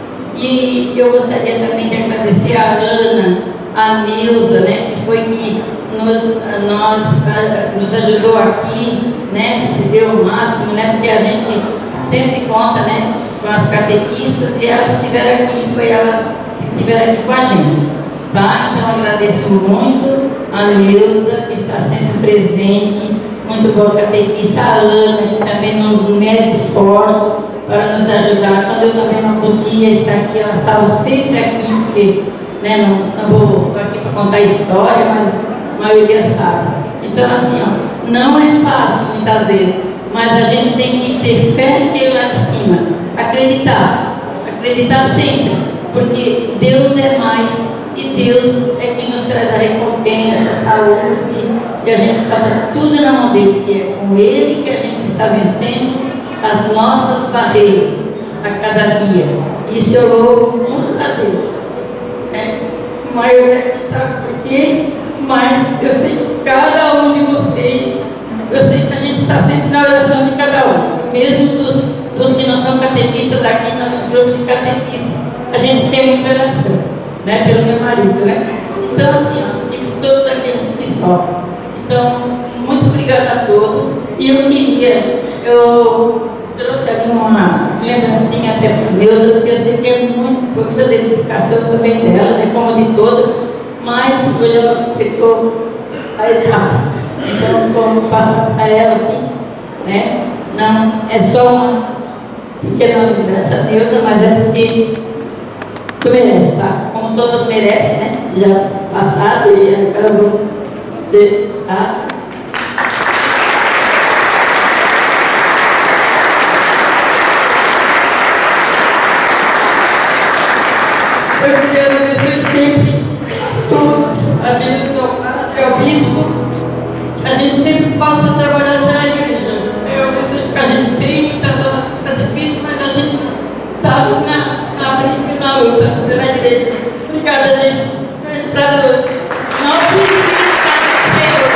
E eu gostaria também de agradecer a Ana, a Neuza, né, que foi que nos, nós, nos ajudou aqui, né, que se deu o máximo, né, porque a gente sempre conta, né, com as catequistas e elas estiveram aqui, foi elas que estiveram aqui com a gente, tá? Então agradeço muito a Neuza, que está sempre presente, muito boa catequista, a Ana, que também não mede esforços para nos ajudar. Quando eu também não podia estar aqui, elas estavam sempre aqui, porque, né, não, não vou aqui para contar a história, mas a maioria sabe. Então, assim, ó, não é fácil muitas vezes, mas a gente tem que ter fé naquele lá de cima, acreditar, acreditar sempre, porque Deus é mais e Deus é quem nos traz a recompensa, a saúde, e a gente bota tudo na mão dele, que é com Ele que a gente está vencendo as nossas barreiras a cada dia. Isso eu louvo muito a Deus. É, a maioria aqui sabe por quê, mas eu sei que cada um de vocês, eu sei que a gente está sempre na oração de cada um, mesmo dos, dos que não são catequistas daqui, nos grupos de catequistas, a gente tem muita oração, né, pelo meu marido, né? Então, assim, ó, e por todos aqueles que sofrem. Então, muito obrigada a todos. E eu queria, eu trouxe ali uma lembrancinha até para o Neuza, porque eu sei que é muito, foi muita dedicação também dela, né, como de todas, mas hoje ela completou a etapa. Então, vou passar para ela aqui, né? Não, é só uma pequena lembrança, Neuza, mas é porque Tu merece, tá? Como todos merecem, né? Já passaram e agora vou ter, tá? Eu queria agradecer sempre todos, a Deus, ao Padre, ao Bispo. A gente sempre passa trabalhando pela igreja. Eu desejo que a gente tem muitas horas, fica difícil, mas a gente está na, na briga, na luta pela igreja. Obrigada, gente. Beijo para todos. Nosso Senhor.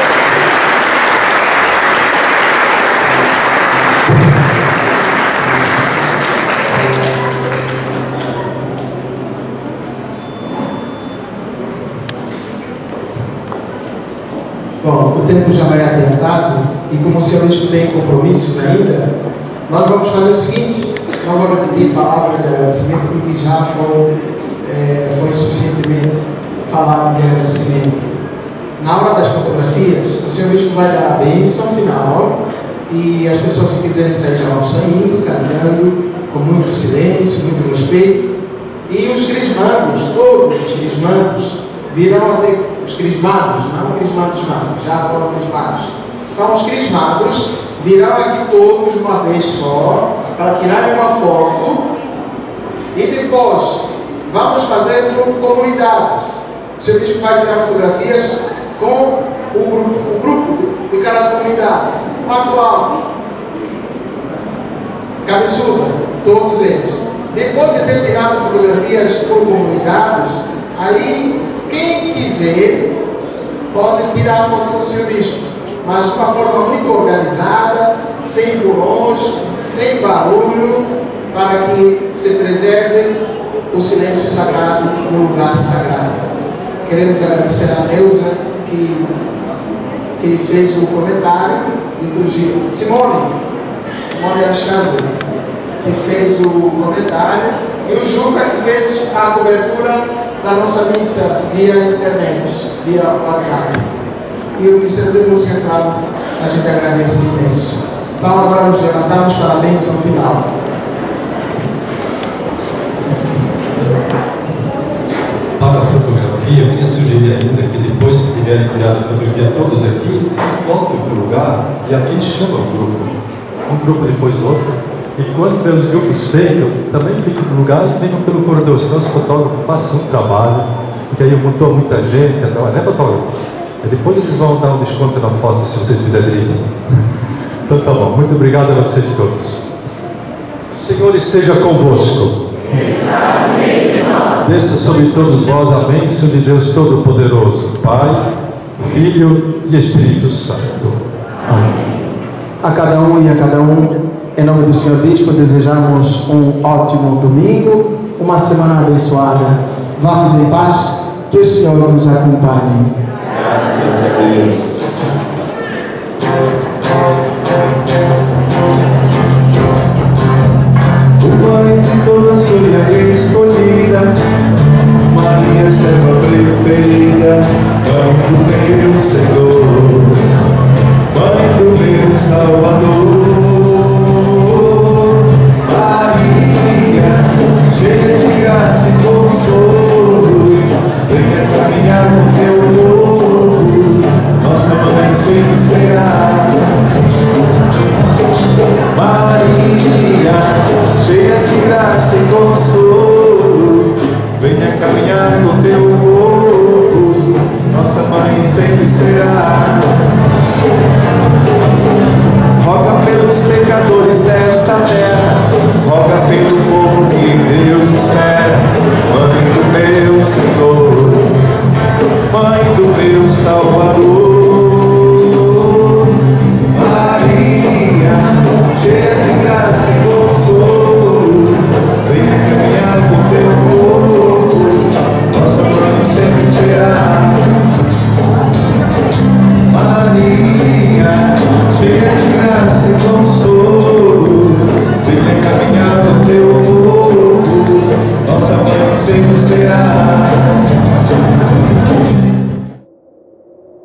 Bom, o tempo já vai adiantado e como o senhor bispo tem compromissos ainda, nós vamos fazer o seguinte, não vou repetir palavras de agradecimento porque já foi, é, foi suficientemente falado de agradecimento. Na hora das fotografias, o senhor bispo vai dar a bênção final e as pessoas que quiserem sair já vão saindo, cantando, com muito silêncio, muito respeito. E os crismados, todos os crismados, virão até os crismados, não crismados magos, já foram crismados. Então os crismados virão aqui todos de uma vez só, para tirarem uma foto, e depois vamos fazer por comunidades. O senhor bispo vai tirar fotografias com o grupo, o grupo de cada comunidade. Marco Alto, Cabeçuda, todos eles. Depois de ter tirado fotografias por comunidades, aí quem quiser pode tirar a foto do seu bispo, mas de uma forma muito organizada, sem burrões, sem barulho, para que se preserve o silêncio sagrado no lugar sagrado. Queremos agradecer a Neuza que, que fez o comentário, inclusive Simone, Simone Alexandre, que fez o comentário, e o Juca que fez a cobertura da nossa missa via internet, via WhatsApp. E o Ministério de Música, claro, a gente agradece imenso. Então agora nos levantamos para a bênção final. Para a fotografia, eu queria sugerir ainda que depois que tiverem tirado a fotografia todos aqui, voltem para o lugar e aqui chama o grupo. Um grupo depois outro. E quando vê os grupos feitos, também fiquem no lugar e venham pelo corredor, senão os fotógrafos façam um trabalho, porque aí montou muita gente, não é fotógrafo. E depois eles vão dar um desconto na foto se vocês fizerem direito. Então tá bom, muito obrigado a vocês todos. O Senhor esteja convosco. Desça sobre todos vós a bênção de Deus Todo-Poderoso, Pai, Filho e Espírito Santo. Amém. A cada um e a cada um, em nome do Senhor Bispo, desejamos um ótimo domingo, uma semana abençoada. Vamos em paz, que o Senhor nos acompanhe. Graças a Deus. Mãe de toda Soria escolhida, Maria serva preferida, Mãe do meu Senhor, Mãe do meu Salvador. Cheia de graça e consolo, venha caminhar no teu povo, nossa mãe sempre será. Maria, cheia de graça e consolo, venha caminhar no teu povo, nossa mãe sempre será. Roga pelos pecadores desta terra, roga pelo povo que Deus espera. Mãe do meu Senhor, Mãe do meu Salvador. Maria, cheia de graça e consolo, venha caminhar com teu povo, nossa mãe sempre será. Maria, cheia de graça e consolo, venha caminhar no teu povo, nossa mãe sempre será.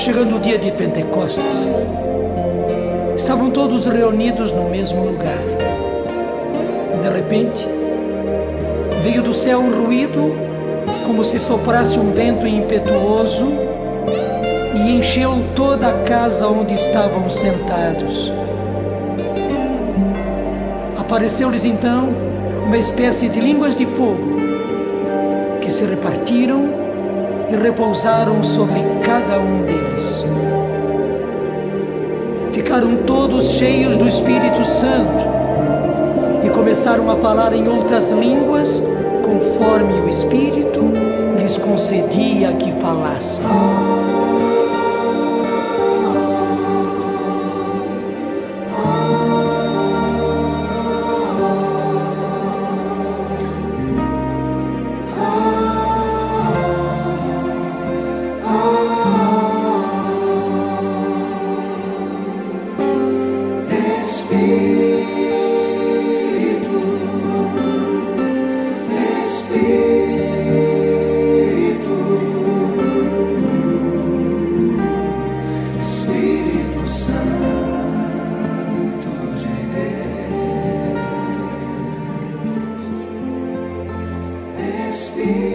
chegando o dia de Pentecostes, estavam todos reunidos no mesmo lugar. De repente, veio do céu um ruído, como se soprasse um vento impetuoso, e encheu toda a casa onde estavam sentados. Apareceu-lhes então uma espécie de línguas de fogo, que se repartiram e repousaram sobre cada um deles. Ficaram todos cheios do Espírito Santo e começaram a falar em outras línguas, conforme o Espírito lhes concedia que falassem. Espírito